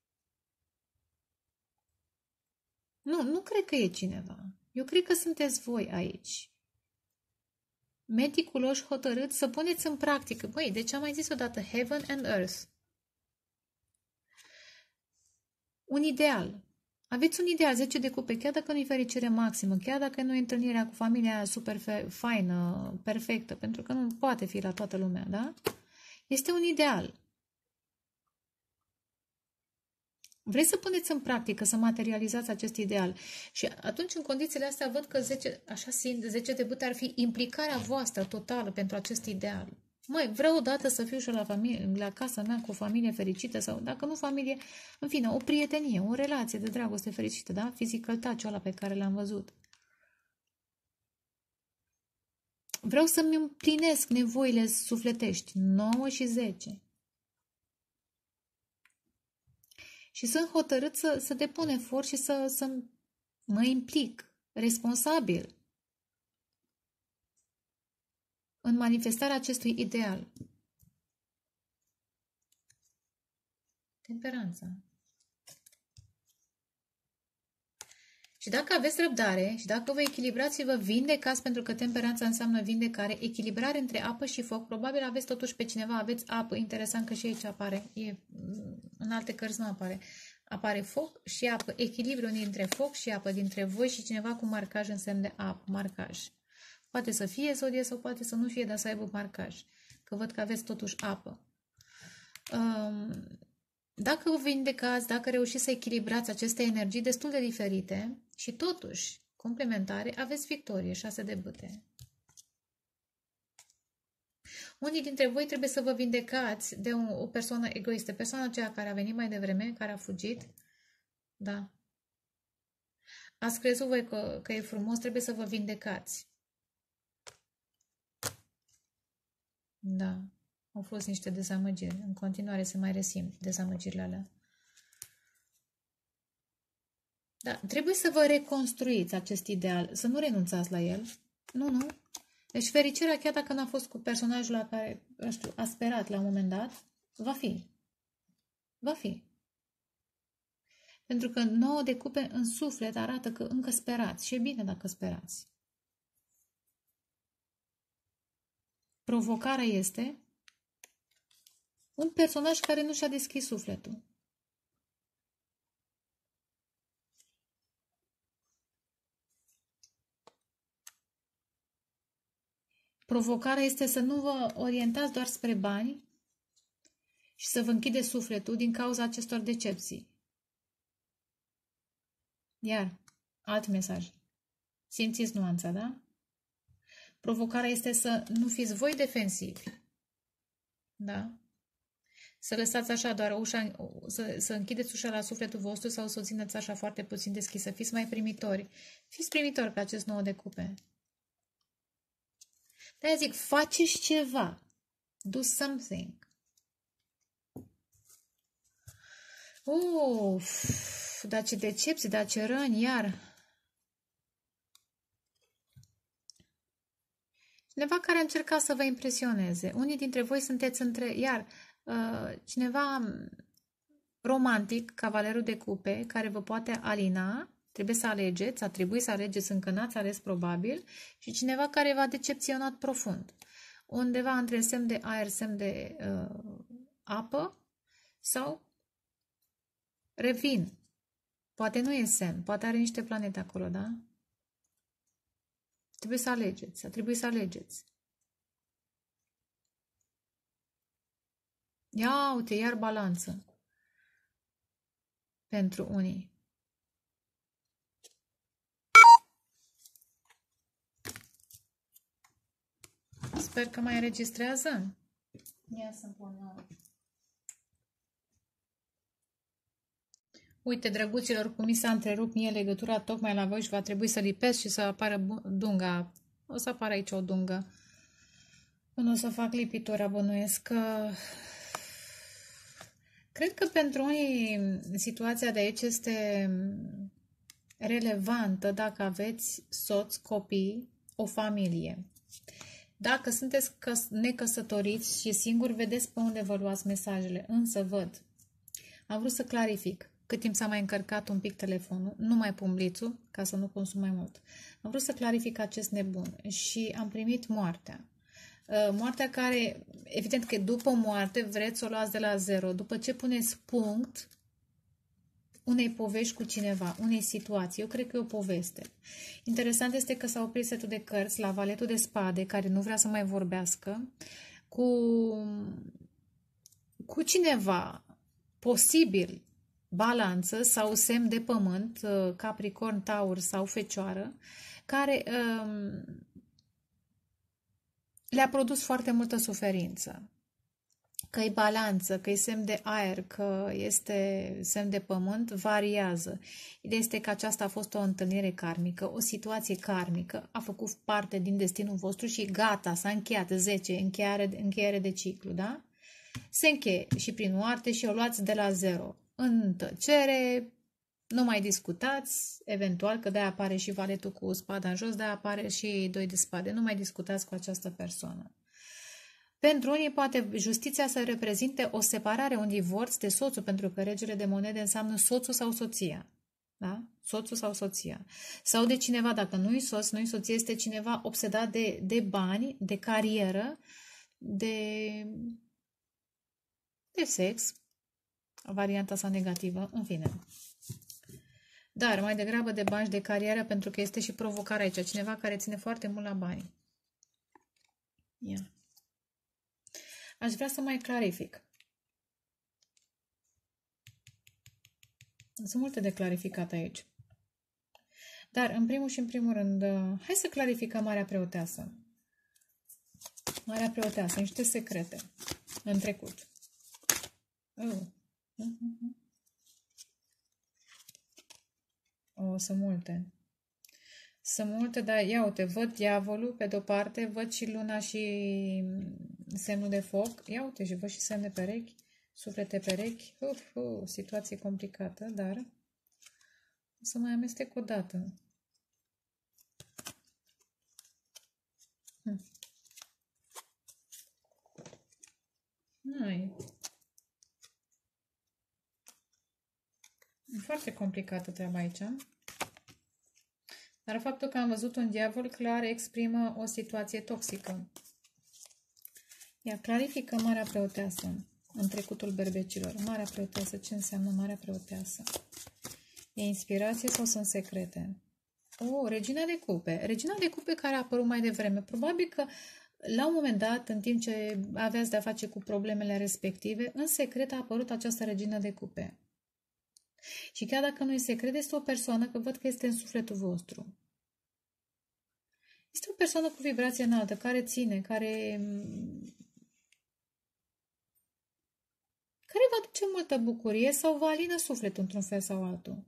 Nu cred că e cineva. Eu cred că sunteți voi aici. Meticuloși, hotărâți să puneți în practică. Băi, deci am mai zis odată, heaven and earth. Un ideal. Aveți un ideal, 10 de cupe, chiar dacă nu e fericire maximă, chiar dacă nu e întâlnirea cu familia super faină, perfectă, pentru că nu poate fi la toată lumea, da? Este un ideal. Vreți să puneți în practică, să materializați acest ideal. Și atunci, în condițiile astea, văd că 10, așa simt, 10 de bâte ar fi implicarea voastră totală pentru acest ideal. Măi, vreau odată să fiu și la casa mea cu o familie fericită sau, dacă nu familie, în fine, o prietenie, o relație de dragoste fericită, da? Physical touch ăla pe care l-am văzut. Vreau să-mi împlinesc nevoile sufletești, 9 și 10. Și sunt hotărât să depun efort și să mă implic responsabil în manifestarea acestui ideal. Temperanța. Și dacă aveți răbdare și dacă vă echilibrați și vă vindecați, pentru că temperanța înseamnă vindecare, echilibrare între apă și foc, probabil aveți totuși pe cineva, aveți apă, interesant că și aici apare, în alte cărți nu apare. Apare foc și apă, echilibru dintre foc și apă, dintre voi și cineva cu marcaj în semn de apă, marcaj. Poate să fie zodie sau poate să nu fie, dar să aibă marcaj, că văd că aveți totuși apă. Dacă vă vindecați, dacă reușiți să echilibrați aceste energii destul de diferite și totuși complementare, aveți victorie, 6 de bâte. Unii dintre voi trebuie să vă vindecați de o persoană egoistă, persoana aceea care a venit mai devreme, care a fugit, da. Ați crezut voi că e frumos, trebuie să vă vindecați. Da. Au fost niște dezamăgiri. În continuare se mai resimt dezamăgirile alea. Da, trebuie să vă reconstruiți acest ideal, să nu renunțați la el. Nu, nu. Deci fericirea, chiar dacă n-a fost cu personajul la care, nu știu, a sperat la un moment dat, va fi. Va fi. Pentru că 9 de cupe în suflet arată că încă sperați și e bine dacă sperați. Provocarea este un personaj care nu și-a deschis sufletul. Provocarea este să nu vă orientați doar spre bani și să vă închideți sufletul din cauza acestor decepții. Iar, alt mesaj. Simțiți nuanța, da? Provocarea este să nu fiți voi defensivi. Da? Să lăsați așa doar ușa, să închideți ușa la sufletul vostru sau să o țineți așa foarte puțin deschisă. Fiți mai primitori. Fiți primitori pe acest 9 de cupe. De-aia zic, faceți ceva. Do something. Dar ce decepții, dar ce răni, iar. Cineva care a încercat să vă impresioneze. Unii dintre voi sunteți iar, cineva romantic, cavalerul de cupe, care vă poate alina, trebuie să alegeți, a trebuit să alegeți, încă n-ați ales probabil, și cineva care v-a decepționat profund. Undeva între semn de aer, semn de apă sau revin. Poate nu e semn, poate are niște planete acolo, da? Trebuie să alegeți, a trebuit să alegeți. Ia uite, iar balanță. Pentru unii. Sper că mai înregistrează. Ia să-mi pun... Uite, drăguților, cum mi s-a întrerupt mie legătura tocmai la voi și va trebui să lipesc și să apară dunga. O să apară aici o dungă. Nu o să fac lipitura, bănuiesc că... Cred că pentru unii situația de aici este relevantă dacă aveți soț, copii, o familie. Dacă sunteți necăsătoriți și singuri, vedeți pe unde vă luați mesajele. Însă văd. Am vrut să clarific. Cât timp s-a mai încărcat un pic telefonul, nu mai pun blițul, ca să nu consum mai mult. Am vrut să clarific acest nebun și am primit moartea. Moartea care, evident că după moarte vreți să o luați de la zero. După ce puneți punct unei povești cu cineva, unei situații. Eu cred că e o poveste. Interesant este că s-a oprit setul de cărți la valetul de spade, care nu vrea să mai vorbească, cu cineva posibil balanță sau semn de pământ, Capricorn, Taur sau Fecioară, care le-a produs foarte multă suferință. Că e balanță, că e semn de aer, că este semn de pământ, variază. Ideea este că aceasta a fost o întâlnire karmică, o situație karmică, a făcut parte din destinul vostru și gata, s-a încheiat 10, încheiere de ciclu, da? Se încheie și prin moarte și o luați de la zero. În tăcere, nu mai discutați, eventual, că de-aia apare și valetul cu spada în jos, de-aia apare și 2 de spade. Nu mai discutați cu această persoană. Pentru unii poate justiția să reprezinte o separare, un divorț de soțul, pentru că regele de monede înseamnă soțul sau soția. Da? Soțul sau soția. Sau de cineva, dacă nu-i soț, nu-i soție, este cineva obsedat de bani, de carieră, de sex, varianta sa negativă, în fine. Dar mai degrabă de bani și de carieră, pentru că este și provocarea aici. Cineva care ține foarte mult la bani. Ia. Aș vrea să mai clarific. Sunt multe de clarificat aici. Dar, în primul și în primul rând, hai să clarificăm Marea Preoteasă. Marea Preoteasă, niște secrete în trecut. Sunt multe. Sunt multe, dar ia uite, văd diavolul pe de-o parte, văd și luna și semnul de foc. Ia uite și văd și semn de perechi, suflete perechi. Situație complicată, dar o să mai amestec o dată. Nu, e foarte complicată treaba aici. Dar faptul că am văzut un diavol clar exprimă o situație toxică. Ea clarifică Marea Preoteasă în trecutul berbecilor. Marea Preoteasă, ce înseamnă Marea Preoteasă? E inspirație sau sunt secrete? Regina de cupe. Regina de cupe care a apărut mai devreme. Probabil că la un moment dat, în timp ce aveați de-a face cu problemele respective, în secret a apărut această regină de cupe. Și chiar dacă nu e secret, este o persoană, că văd că este în sufletul vostru. Este o persoană cu vibrație înaltă, care ține, care vă aduce multă bucurie sau vă alină sufletul într-un fel sau altul.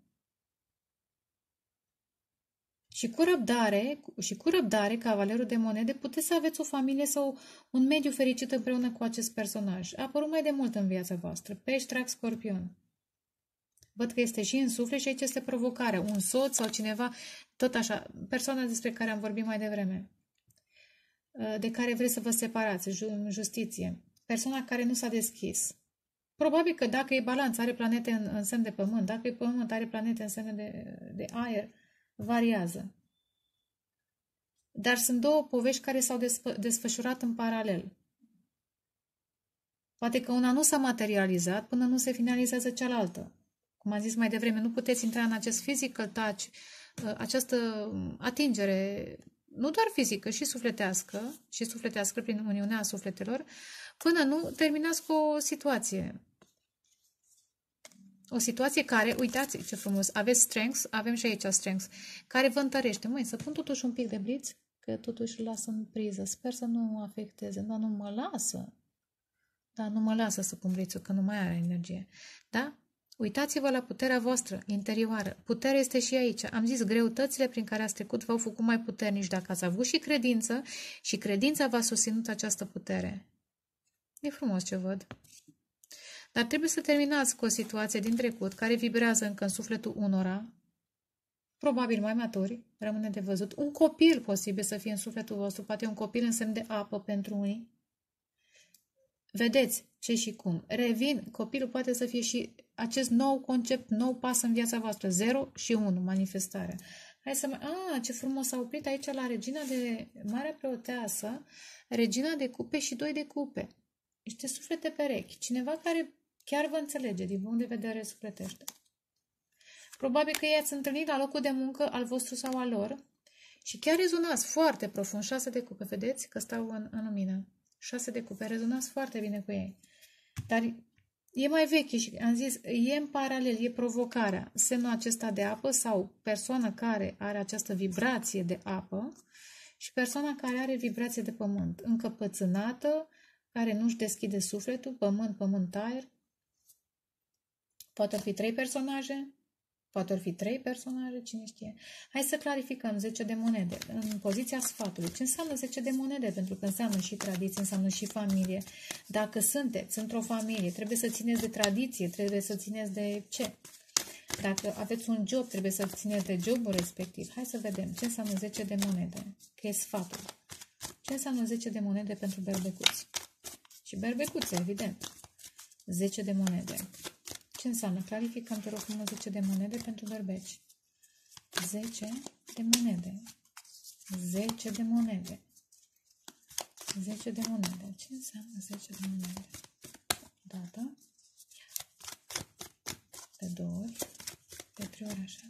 Și cu răbdare, cavalerul de monede, puteți să aveți o familie sau un mediu fericit împreună cu acest personaj. A apărut mai de mult în viața voastră. Pești, Rac, Scorpion. Văd că este și în suflet și aici este provocarea. Un soț sau cineva, tot așa, persoana despre care am vorbit mai devreme, de care vreți să vă separați, justiție. Persoana care nu s-a deschis. Probabil că dacă e balanță, are planete în semn de pământ, dacă e pământ, are planete în semn de aer, variază. Dar sunt două povești care s-au desfășurat în paralel. Poate că una nu s-a materializat până nu se finalizează cealaltă. Cum am zis mai devreme, nu puteți intra în acest physical touch, această atingere, nu doar fizică, și sufletească prin uniunea sufletelor, până nu terminați cu o situație. O situație care, uitați ce frumos, aveți strengths, avem și aici strengths, care vă întărește. Măi, să pun totuși un pic de bliț, că totuși îl las în priză. Sper să nu afecteze, dar nu mă lasă. Da, nu mă lasă să pun blițul, că nu mai are energie. Da? Uitați-vă la puterea voastră interioară. Puterea este și aici. Am zis, greutățile prin care ați trecut v-au făcut mai puternici dacă ați avut și credință și credința v-a susținut această putere. E frumos ce văd. Dar trebuie să terminați cu o situație din trecut care vibrează încă în sufletul unora, probabil mai maturi, rămâne de văzut. Un copil posibil să fie în sufletul vostru, poate un copil în semn de apă pentru unii. Vedeți ce și cum. Revin, copilul poate să fie și acest nou concept, nou pas în viața voastră. 0 și 1, manifestarea. Hai să mai... ce frumos s-a oprit aici la regina de Marea Preoteasă, regina de cupe și 2 de cupe. Niște suflete perechi. Cineva care chiar vă înțelege din punct de vedere sufletește. Probabil că i-ați întâlnit la locul de muncă al vostru sau al lor și chiar rezonați foarte profund. 6 de cupe, vedeți că stau în lumină. 6 de cupe, rezonați foarte bine cu ei. Dar e mai veche și am zis, e în paralel, e provocarea. Semnul acesta de apă sau persoana care are această vibrație de apă și persoana care are vibrație de pământ, încăpățânată, care nu-și deschide sufletul, pământ, aer. Poate fi 3 personaje, poate fi 3 personaje, cine știe. Hai să clarificăm 10 de monede în poziția sfatului. Ce înseamnă 10 de monede? Pentru că înseamnă și tradiție, înseamnă și familie. Dacă sunteți într-o familie, trebuie să țineți de tradiție, trebuie să țineți de ce? Dacă aveți un job, trebuie să țineți de jobul respectiv. Hai să vedem ce înseamnă 10 de monede, că e sfatul. Ce înseamnă 10 de monede pentru berbecuți? Și berbecuțe, evident. 10 de monede. Ce înseamnă? Clarificăm, te rog frumos, 10 de monede pentru berbeci. 10 de monede. 10 de monede. 10 de monede. Ce înseamnă 10 de monede? Dată. De 2 ori. De 3 ori așa.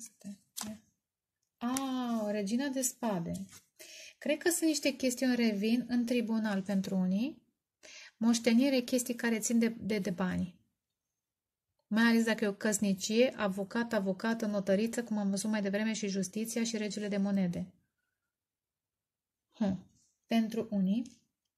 Regina de spade. Cred că sunt niște chestiuni revin în tribunal pentru unii. Moștenire, chestii care țin de bani. Mai ales dacă e o căsnicie, avocat, notăriță, cum am văzut mai devreme, și justiția și regele de monede. Pentru unii.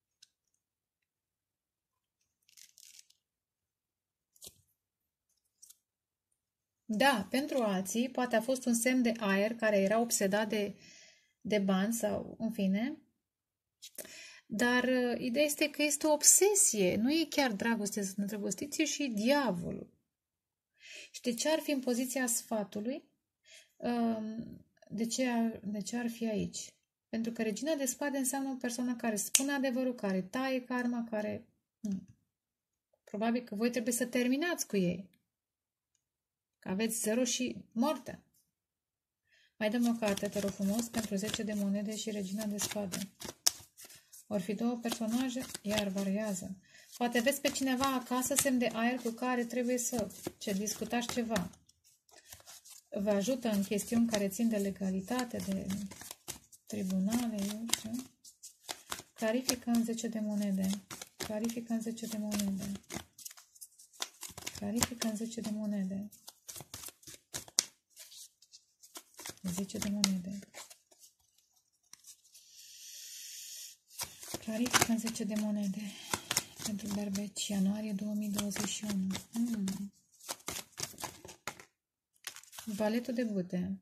Da, pentru alții, poate a fost un semn de aer care era obsedat de bani sau, în fine. Dar ideea este că este o obsesie, nu e chiar dragoste, sunt îndrăgostiți și diavolul. Și de ce ar fi în poziția sfatului? De ce ar fi aici? Pentru că regina de spade înseamnă o persoană care spune adevărul, care taie karma, care... Probabil că voi trebuie să terminați cu ei. Că aveți 0 și moarte. Mai dăm o carte, te rog frumos, pentru 10 de monede și regina de spade. Or fi două personaje, iar variază. Poate aveți pe cineva acasă, semn de aer, cu care trebuie să discutați ceva. Vă ajută în chestiuni care țin de legalitate, de tribunale, eu știu. Clarifică în 10 de monede. Clarifică în 10 de monede. Clarifică în 10 de monede. 10 de monede. Clarifică în 10 de monede. Pentru berbeci, ianuarie 2021. Valetul de bute.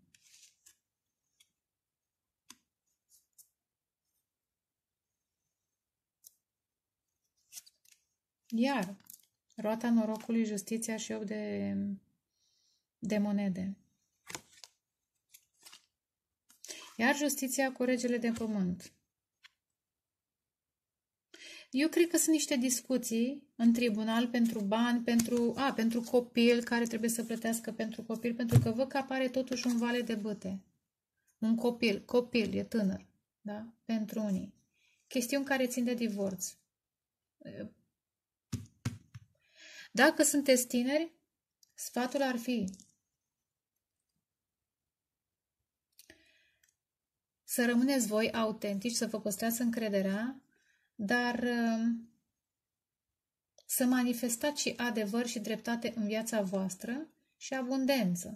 Iar roata norocului, justiția și 8 de monede. Iar justiția cu regele de pământ. Eu cred că sunt niște discuții în tribunal pentru bani, pentru copil care trebuie să plătească pentru copil, pentru că văd că apare totuși un vale de bâte. Un copil, e tânăr, da? Pentru unii. Chestiuni care țin de divorț. Dacă sunteți tineri, sfatul ar fi să rămâneți voi autentici, să vă păstrați încrederea, dar să manifestați și adevăr și dreptate în viața voastră și abundență.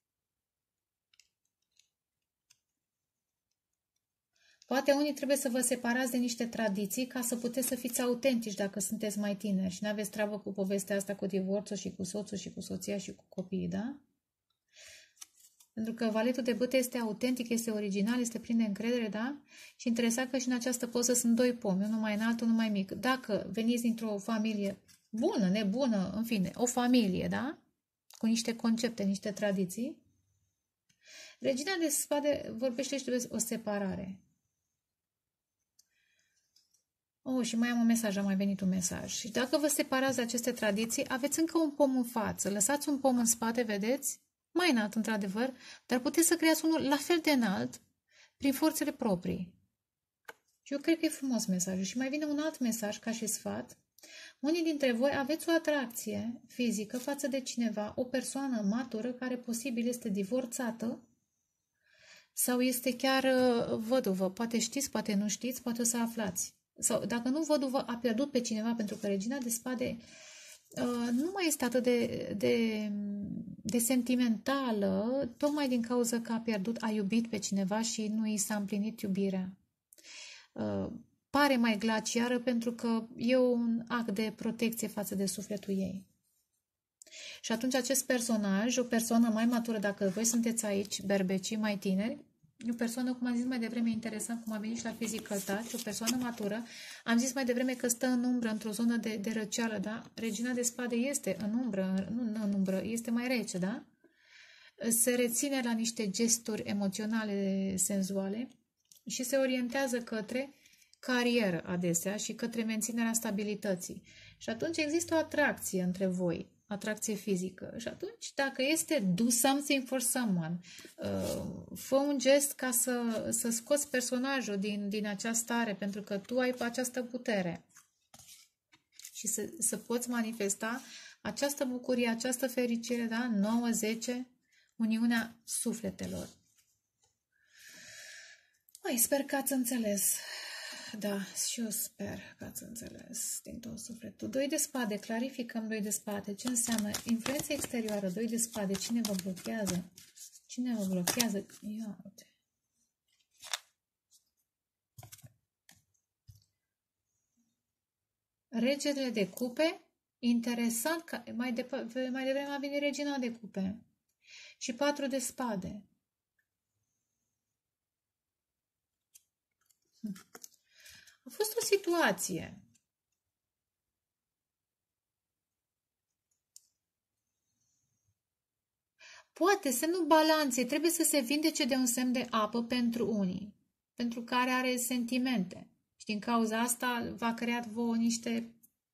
Poate unii trebuie să vă separați de niște tradiții ca să puteți să fiți autentici dacă sunteți mai tineri și nu aveți treabă cu povestea asta cu divorțul și cu soțul și cu soția și cu copiii, da? Pentru că valetul de bâte este autentic, este original, este plin de încredere, da? Și interesant că și în această poză sunt doi pomi, unul mai înalt, unul mai mic. Dacă veniți dintr-o familie bună, nebună, în fine, o familie, da? Cu niște concepte, niște tradiții, regina de spade vorbește și trebuie o separare. Și mai am un mesaj, a mai venit un mesaj. Și dacă vă separați de aceste tradiții, aveți încă un pom în față. Lăsați un pom în spate, vedeți? Mai înalt, într-adevăr, dar puteți să creați unul la fel de înalt prin forțele proprii. Și eu cred că e frumos mesajul. Și mai vine un alt mesaj ca și sfat. Unii dintre voi aveți o atracție fizică față de cineva, o persoană matură care posibil este divorțată sau este chiar văduvă. Poate știți, poate nu știți, poate o să aflați. Sau dacă nu, văduvă a pierdut pe cineva, pentru că regina de spade nu mai este atât de sentimentală, tocmai din cauza că a pierdut, a iubit pe cineva și nu i s-a împlinit iubirea. Pare mai glaciară pentru că e un act de protecție față de sufletul ei. Și atunci acest personaj, o persoană mai matură, dacă voi sunteți aici, berbecii mai tineri, o persoană, cum am zis mai devreme, interesant, cum a venit și la Physical Touch, o persoană matură, am zis mai devreme că stă în umbră, într-o zonă de răceală, da? Regina de spade este în umbră, nu în umbră, este mai rece, da? Se reține la niște gesturi emoționale, senzuale și se orientează către carieră adesea și către menținerea stabilității. Și atunci există o atracție între voi, atracție fizică. Și atunci, dacă este do something for someone, fă un gest ca să scoți personajul din această stare, pentru că tu ai această putere. Și să poți manifesta această bucurie, această fericire, da? 9-10, uniunea sufletelor. Sper că ați înțeles. Da, și eu sper că ați înțeles din tot sufletul. 2 de spade, clarificăm 2 de spade. Ce înseamnă influența exterioară? 2 de spade, cine vă blochează? Cine vă blochează? Ia uite. Regele de cupe, interesant, că mai devreme a venit regina de cupe. Și 4 de spade. A fost o situație. Poate semnul balanței trebuie să se vindece de un semn de apă pentru unii. pentru care are sentimente. Și din cauza asta v-a creat vouă niște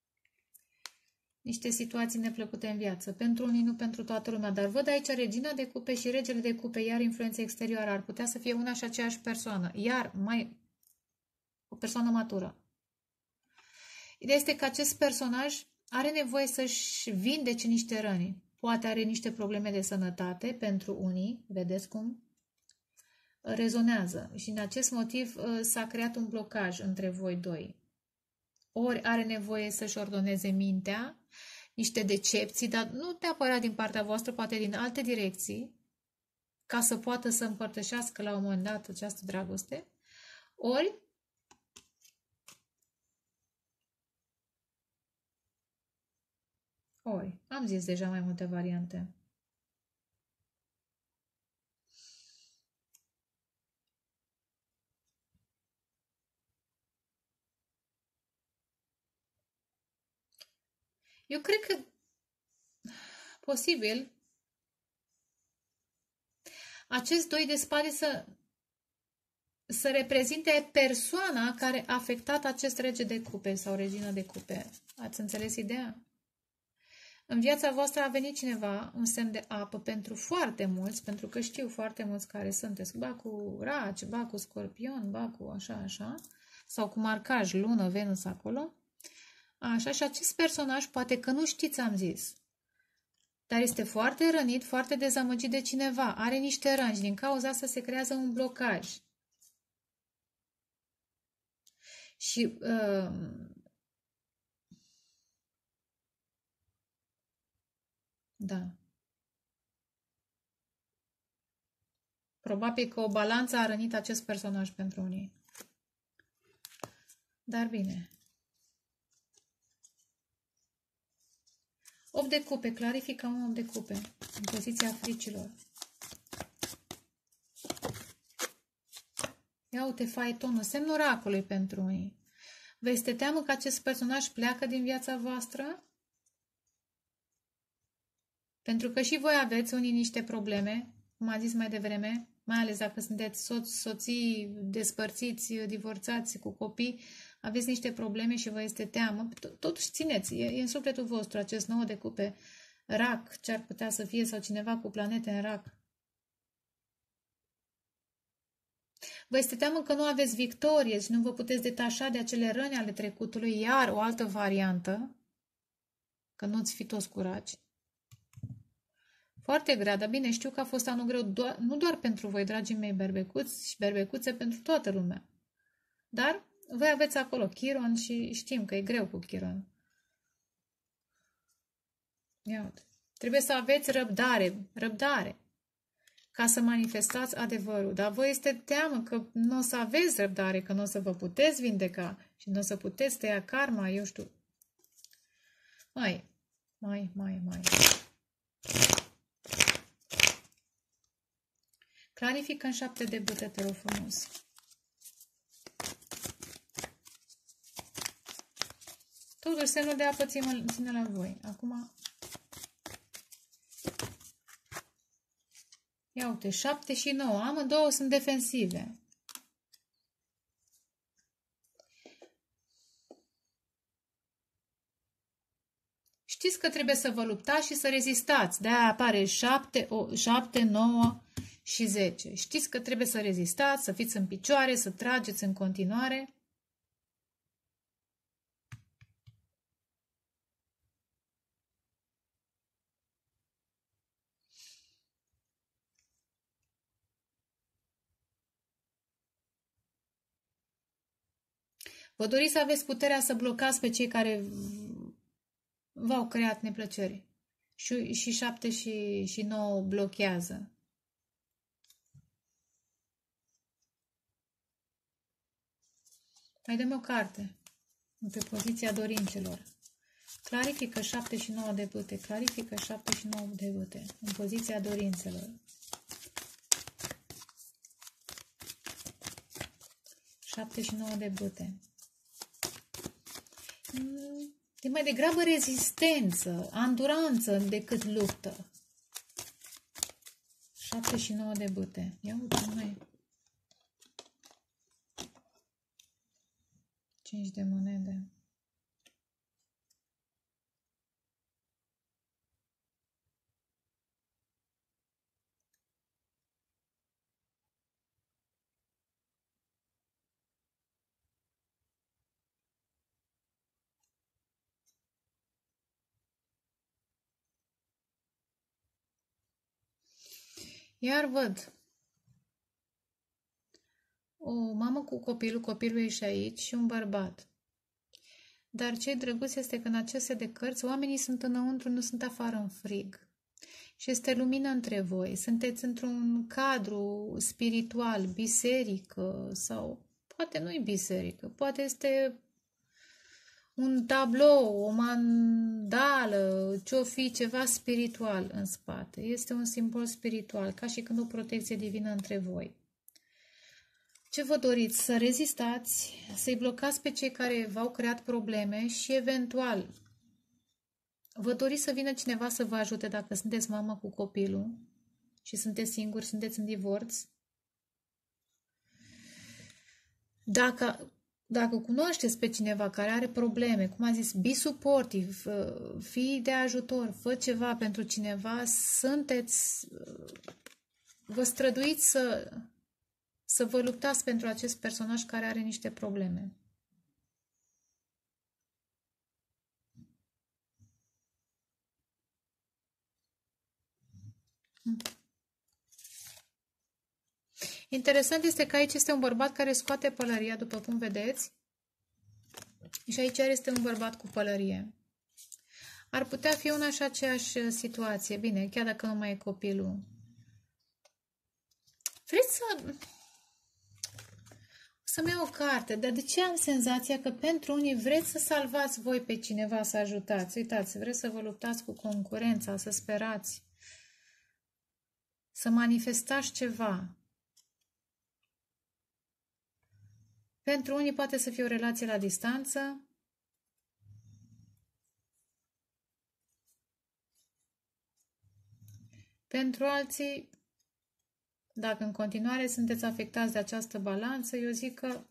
situații neplăcute în viață. Pentru unii, nu pentru toată lumea. Dar văd aici regina de cupe și regele de cupe, iar influența exterioară. Ar putea să fie una și aceeași persoană. Iar o persoană matură. Ideea este că acest personaj are nevoie să-și vindece niște răni. Poate are niște probleme de sănătate pentru unii. Vedeți cum rezonează. Și în acest motiv s-a creat un blocaj între voi doi. Ori are nevoie să-și ordoneze mintea, niște decepții, dar nu neapărat din partea voastră, poate din alte direcții, ca să poată să împărtășească la un moment dat această dragoste. Ori, am zis deja mai multe variante. Eu cred că posibil acest doi de spade să reprezinte persoana care a afectat acest rege de cupe sau regină de cupe. Ați înțeles ideea? În viața voastră a venit cineva, un semn de apă pentru foarte mulți, pentru că știu foarte mulți care sunteți, ba cu raci, ba cu scorpion, ba cu așa, sau cu marcaj, lună, Venus acolo. Așa, și acest personaj, poate că nu știți, am zis, dar este foarte rănit, foarte dezamăgit de cineva, are niște răni și din cauza asta se creează un blocaj. Și da. Probabil că o balanță a rănit acest personaj pentru unii. Dar bine. 8 de cupe. Clarifică un 8 de cupe. În poziția fricilor. Ia uite faetonul. Semnul oracolului pentru unii. Vă este teamă că acest personaj pleacă din viața voastră? Pentru că și voi aveți unii niște probleme, cum am zis mai devreme, mai ales dacă sunteți soți, soții, despărțiți, divorțați cu copii, aveți niște probleme și vă este teamă. Totuși țineți, e în sufletul vostru acest 9 de cupe, rac, ce ar putea să fie, sau cineva cu planete în rac. Vă este teamă că nu aveți victorie și nu vă puteți detașa de acele răni ale trecutului, iar o altă variantă, că nu-ți fi toți curaci. Foarte grea, dar bine, știu că a fost anul greu, nu doar pentru voi, dragii mei berbecuți și berbecuțe, pentru toată lumea. Dar voi aveți acolo Chiron și știm că e greu cu Chiron. Ia uite. Trebuie să aveți răbdare, ca să manifestați adevărul. Dar voi este teamă că nu o să aveți răbdare, că nu o să vă puteți vindeca și nu o să puteți tăia karma, eu știu. Mai. Clarifică în 7 de bâte, te rog frumos. Totuși, semnul de apă ține la voi. Acum, ia uite, 7 și 9. Amândouă sunt defensive. Știți că trebuie să vă luptați și să rezistați. De-aia apare 7, 9 și 10. Știți că trebuie să rezistați, să fiți în picioare, să trageți în continuare. Vă doriți să aveți puterea să blocați pe cei care v-au creat neplăceri. Și 7 și 9 blochează. Mai dăm o carte. Pe poziția dorințelor. Clarifică 7 și 9 de bâte. Clarifică 7 și 9 de bâte. În poziția dorințelor. 7 și 9 de bâte. E mai degrabă rezistență, anduranță decât luptă. 7 și 9 de bâte. Ia uite, mai. 5 de monede. Iar văd o mamă cu copilul e și aici și un bărbat. Dar ce drăguț este că în aceste de cărți oamenii sunt înăuntru, nu sunt afară în frig. Și este lumină între voi. Sunteți într-un cadru spiritual, biserică sau poate nu-i biserică, poate este un tablou, o mandală, ce-o fi, ceva spiritual în spate. Este un simbol spiritual, ca și când o protecție divină între voi. Ce vă doriți? Să rezistați, să-i blocați pe cei care v-au creat probleme și eventual vă doriți să vină cineva să vă ajute dacă sunteți mamă cu copilul și sunteți singuri, sunteți în divorț. Dacă cunoașteți pe cineva care are probleme, cum a zis, be supportive, fii de ajutor, fă ceva pentru cineva, vă străduiți să vă luptați pentru acest personaj care are niște probleme. Interesant este că aici este un bărbat care scoate pălăria, după cum vedeți, și aici este un bărbat cu pălărie. Ar putea fi una și aceeași situație. Bine, chiar dacă nu mai e copilul. Vreți să-mi iau o carte, dar de ce am senzația că pentru unii vreți să salvați voi pe cineva, să ajutați? Uitați, vreți să vă luptați cu concurența, să sperați, să manifestați ceva. Pentru unii poate să fie o relație la distanță. Pentru alții, dacă în continuare sunteți afectați de această balanță, eu zic că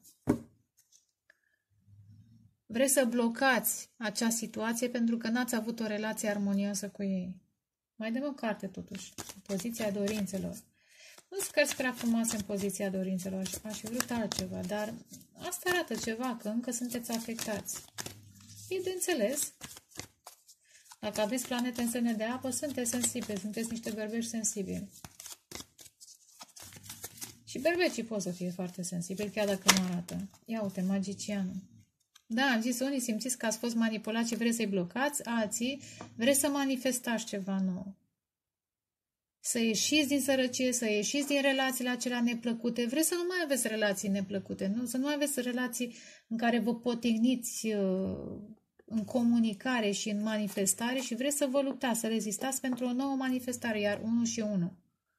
vreți să blocați acea situație pentru că n-ați avut o relație armonioasă cu ei. Mai dăm o carte totuși, poziția dorințelor. Nu sunt cărți prea frumoase în poziția dorințelor, aș fi vrut altceva, dar asta arată ceva, că încă sunteți afectați. E de înțeles. Dacă aveți planete în semne de apă, sunteți sensibili, sunteți niște berbeși sensibili. Și berbecii pot să fie foarte sensibili, chiar dacă nu arată. Ia uite, magicianul. Da, am zis, unii simțiți că ați fost manipulați și vreți să-i blocați, alții vreți să manifestați ceva nou. Să ieșiți din sărăcie, să ieșiți din relațiile acelea neplăcute. Vreți să nu mai aveți relații neplăcute, nu? Să nu aveți relații în care vă potigniți în comunicare și în manifestare și vreți să vă luptați, să rezistați pentru o nouă manifestare, iar 1 și 1.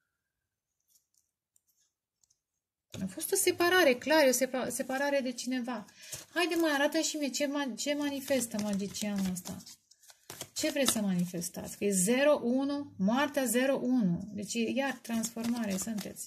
A fost o separare, clar, o separare de cineva. Haide, mai arată și mie ce manifestă magicianul ăsta. Ce vreți să manifestați? Că e 0-1, moartea 0-1. Deci iar transformare sunteți.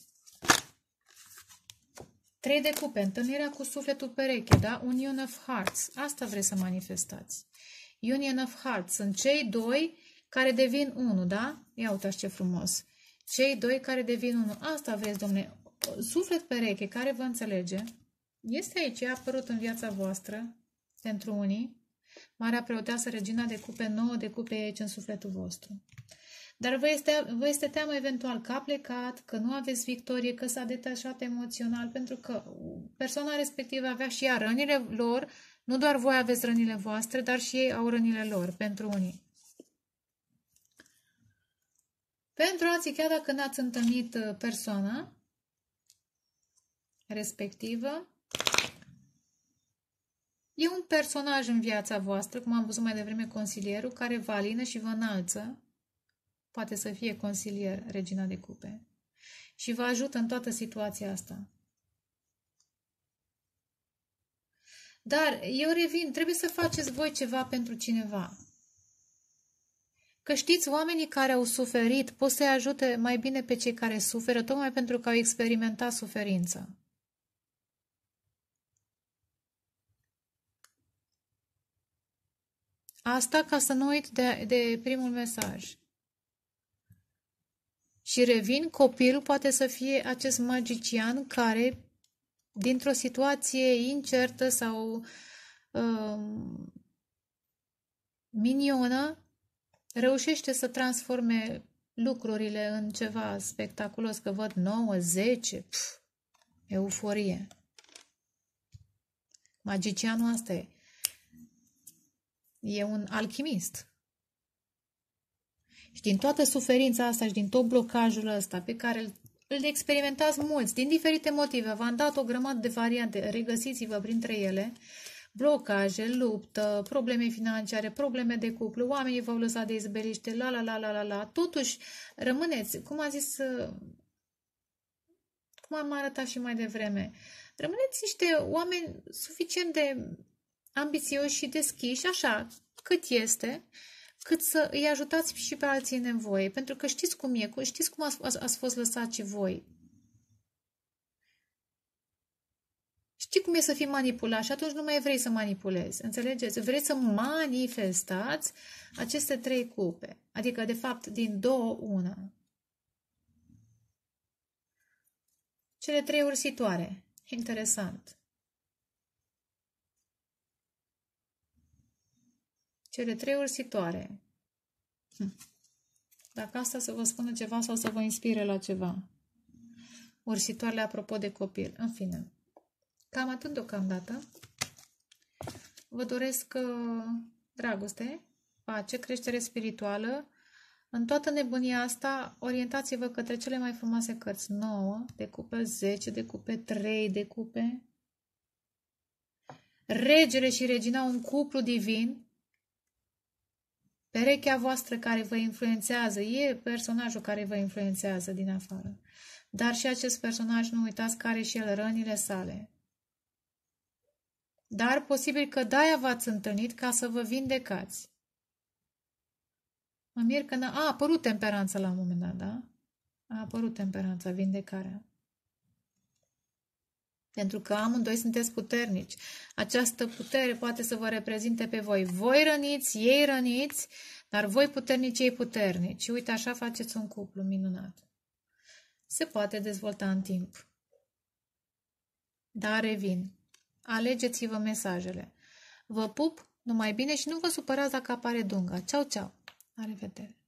3 de cupe, întâlnirea cu sufletul pereche, da? Union of Hearts. Asta vreți să manifestați. Union of Hearts. Sunt cei doi care devin 1, da? Ia uitați ce frumos. Cei doi care devin 1. Asta vreți, domne. Suflet pereche care vă înțelege. Este aici, a apărut în viața voastră pentru unii. Marea Preoteasă, Regina de Cupe, 9 de cupe e aici în sufletul vostru. Dar vă este teamă eventual că a plecat, că nu aveți victorie, că s-a detașat emoțional, pentru că persoana respectivă avea și ea rănile lor, nu doar voi aveți rănile voastre, dar și ei au rănile lor, pentru unii. Pentru alții, chiar dacă n-ați întâlnit persoana respectivă, e un personaj în viața voastră, cum am văzut mai devreme, consilierul, care vă alină și vă înalță. Poate să fie consilier, Regina de Cupe. Și vă ajută în toată situația asta. Dar eu revin, trebuie să faceți voi ceva pentru cineva. Că știți, oamenii care au suferit pot să-i ajute mai bine pe cei care suferă, tocmai pentru că au experimentat suferință. Asta ca să nu uit de primul mesaj. Și revin, copilul poate să fie acest magician care, dintr-o situație incertă sau minionă, reușește să transforme lucrurile în ceva spectaculos, că văd 9, 10, euforie. Magicianul asta e. E un alchimist. Și din toată suferința asta și din tot blocajul ăsta pe care îl experimentați mulți, din diferite motive, v-am dat o grămadă de variante, regăsiți-vă printre ele, blocaje, luptă, probleme financiare, probleme de cuplu, oamenii v-au lăsat de izbeliște, totuși rămâneți, cum am arătat și mai devreme, rămâneți niște oameni suficient de ambițioși și deschiși, așa, cât este, cât să îi ajutați și pe alții în nevoie. Pentru că știți cum e, știți cum ați fost lăsați și voi. Știi cum e să fii manipulat și atunci nu mai vrei să manipulezi. Înțelegeți? Vreți să manifestați aceste 3 cupe. Adică, de fapt, din 2, una. Cele 3 ursitoare. Interesant. Cele 3 ursitoare. Dacă asta să vă spună ceva sau să vă inspire la ceva. Ursitoarele apropo de copil. În fine. Cam atât deocamdată. Vă doresc dragoste, pace, creștere spirituală. În toată nebunia asta, orientați-vă către cele mai frumoase cărți. 9 de cupe, 10 de cupe, 3 de cupe. Regele și regina, un cuplu divin. Perechea voastră care vă influențează, e personajul care vă influențează din afară. Dar și acest personaj, nu uitați, că are și el rănile sale. Dar posibil că de-aia v-ați întâlnit ca să vă vindecați. Mă mir că a apărut temperanța la un moment dat, da? A apărut temperanța, vindecarea. Pentru că amândoi sunteți puternici. Această putere poate să vă reprezinte pe voi. Voi răniți, ei răniți, dar voi puternici, ei puternici. Și uite, așa faceți un cuplu minunat. Se poate dezvolta în timp. Dar revin. Alegeți-vă mesajele. Vă pup, numai bine și nu vă supărați dacă apare dunga. Ceau, ceau! La revedere!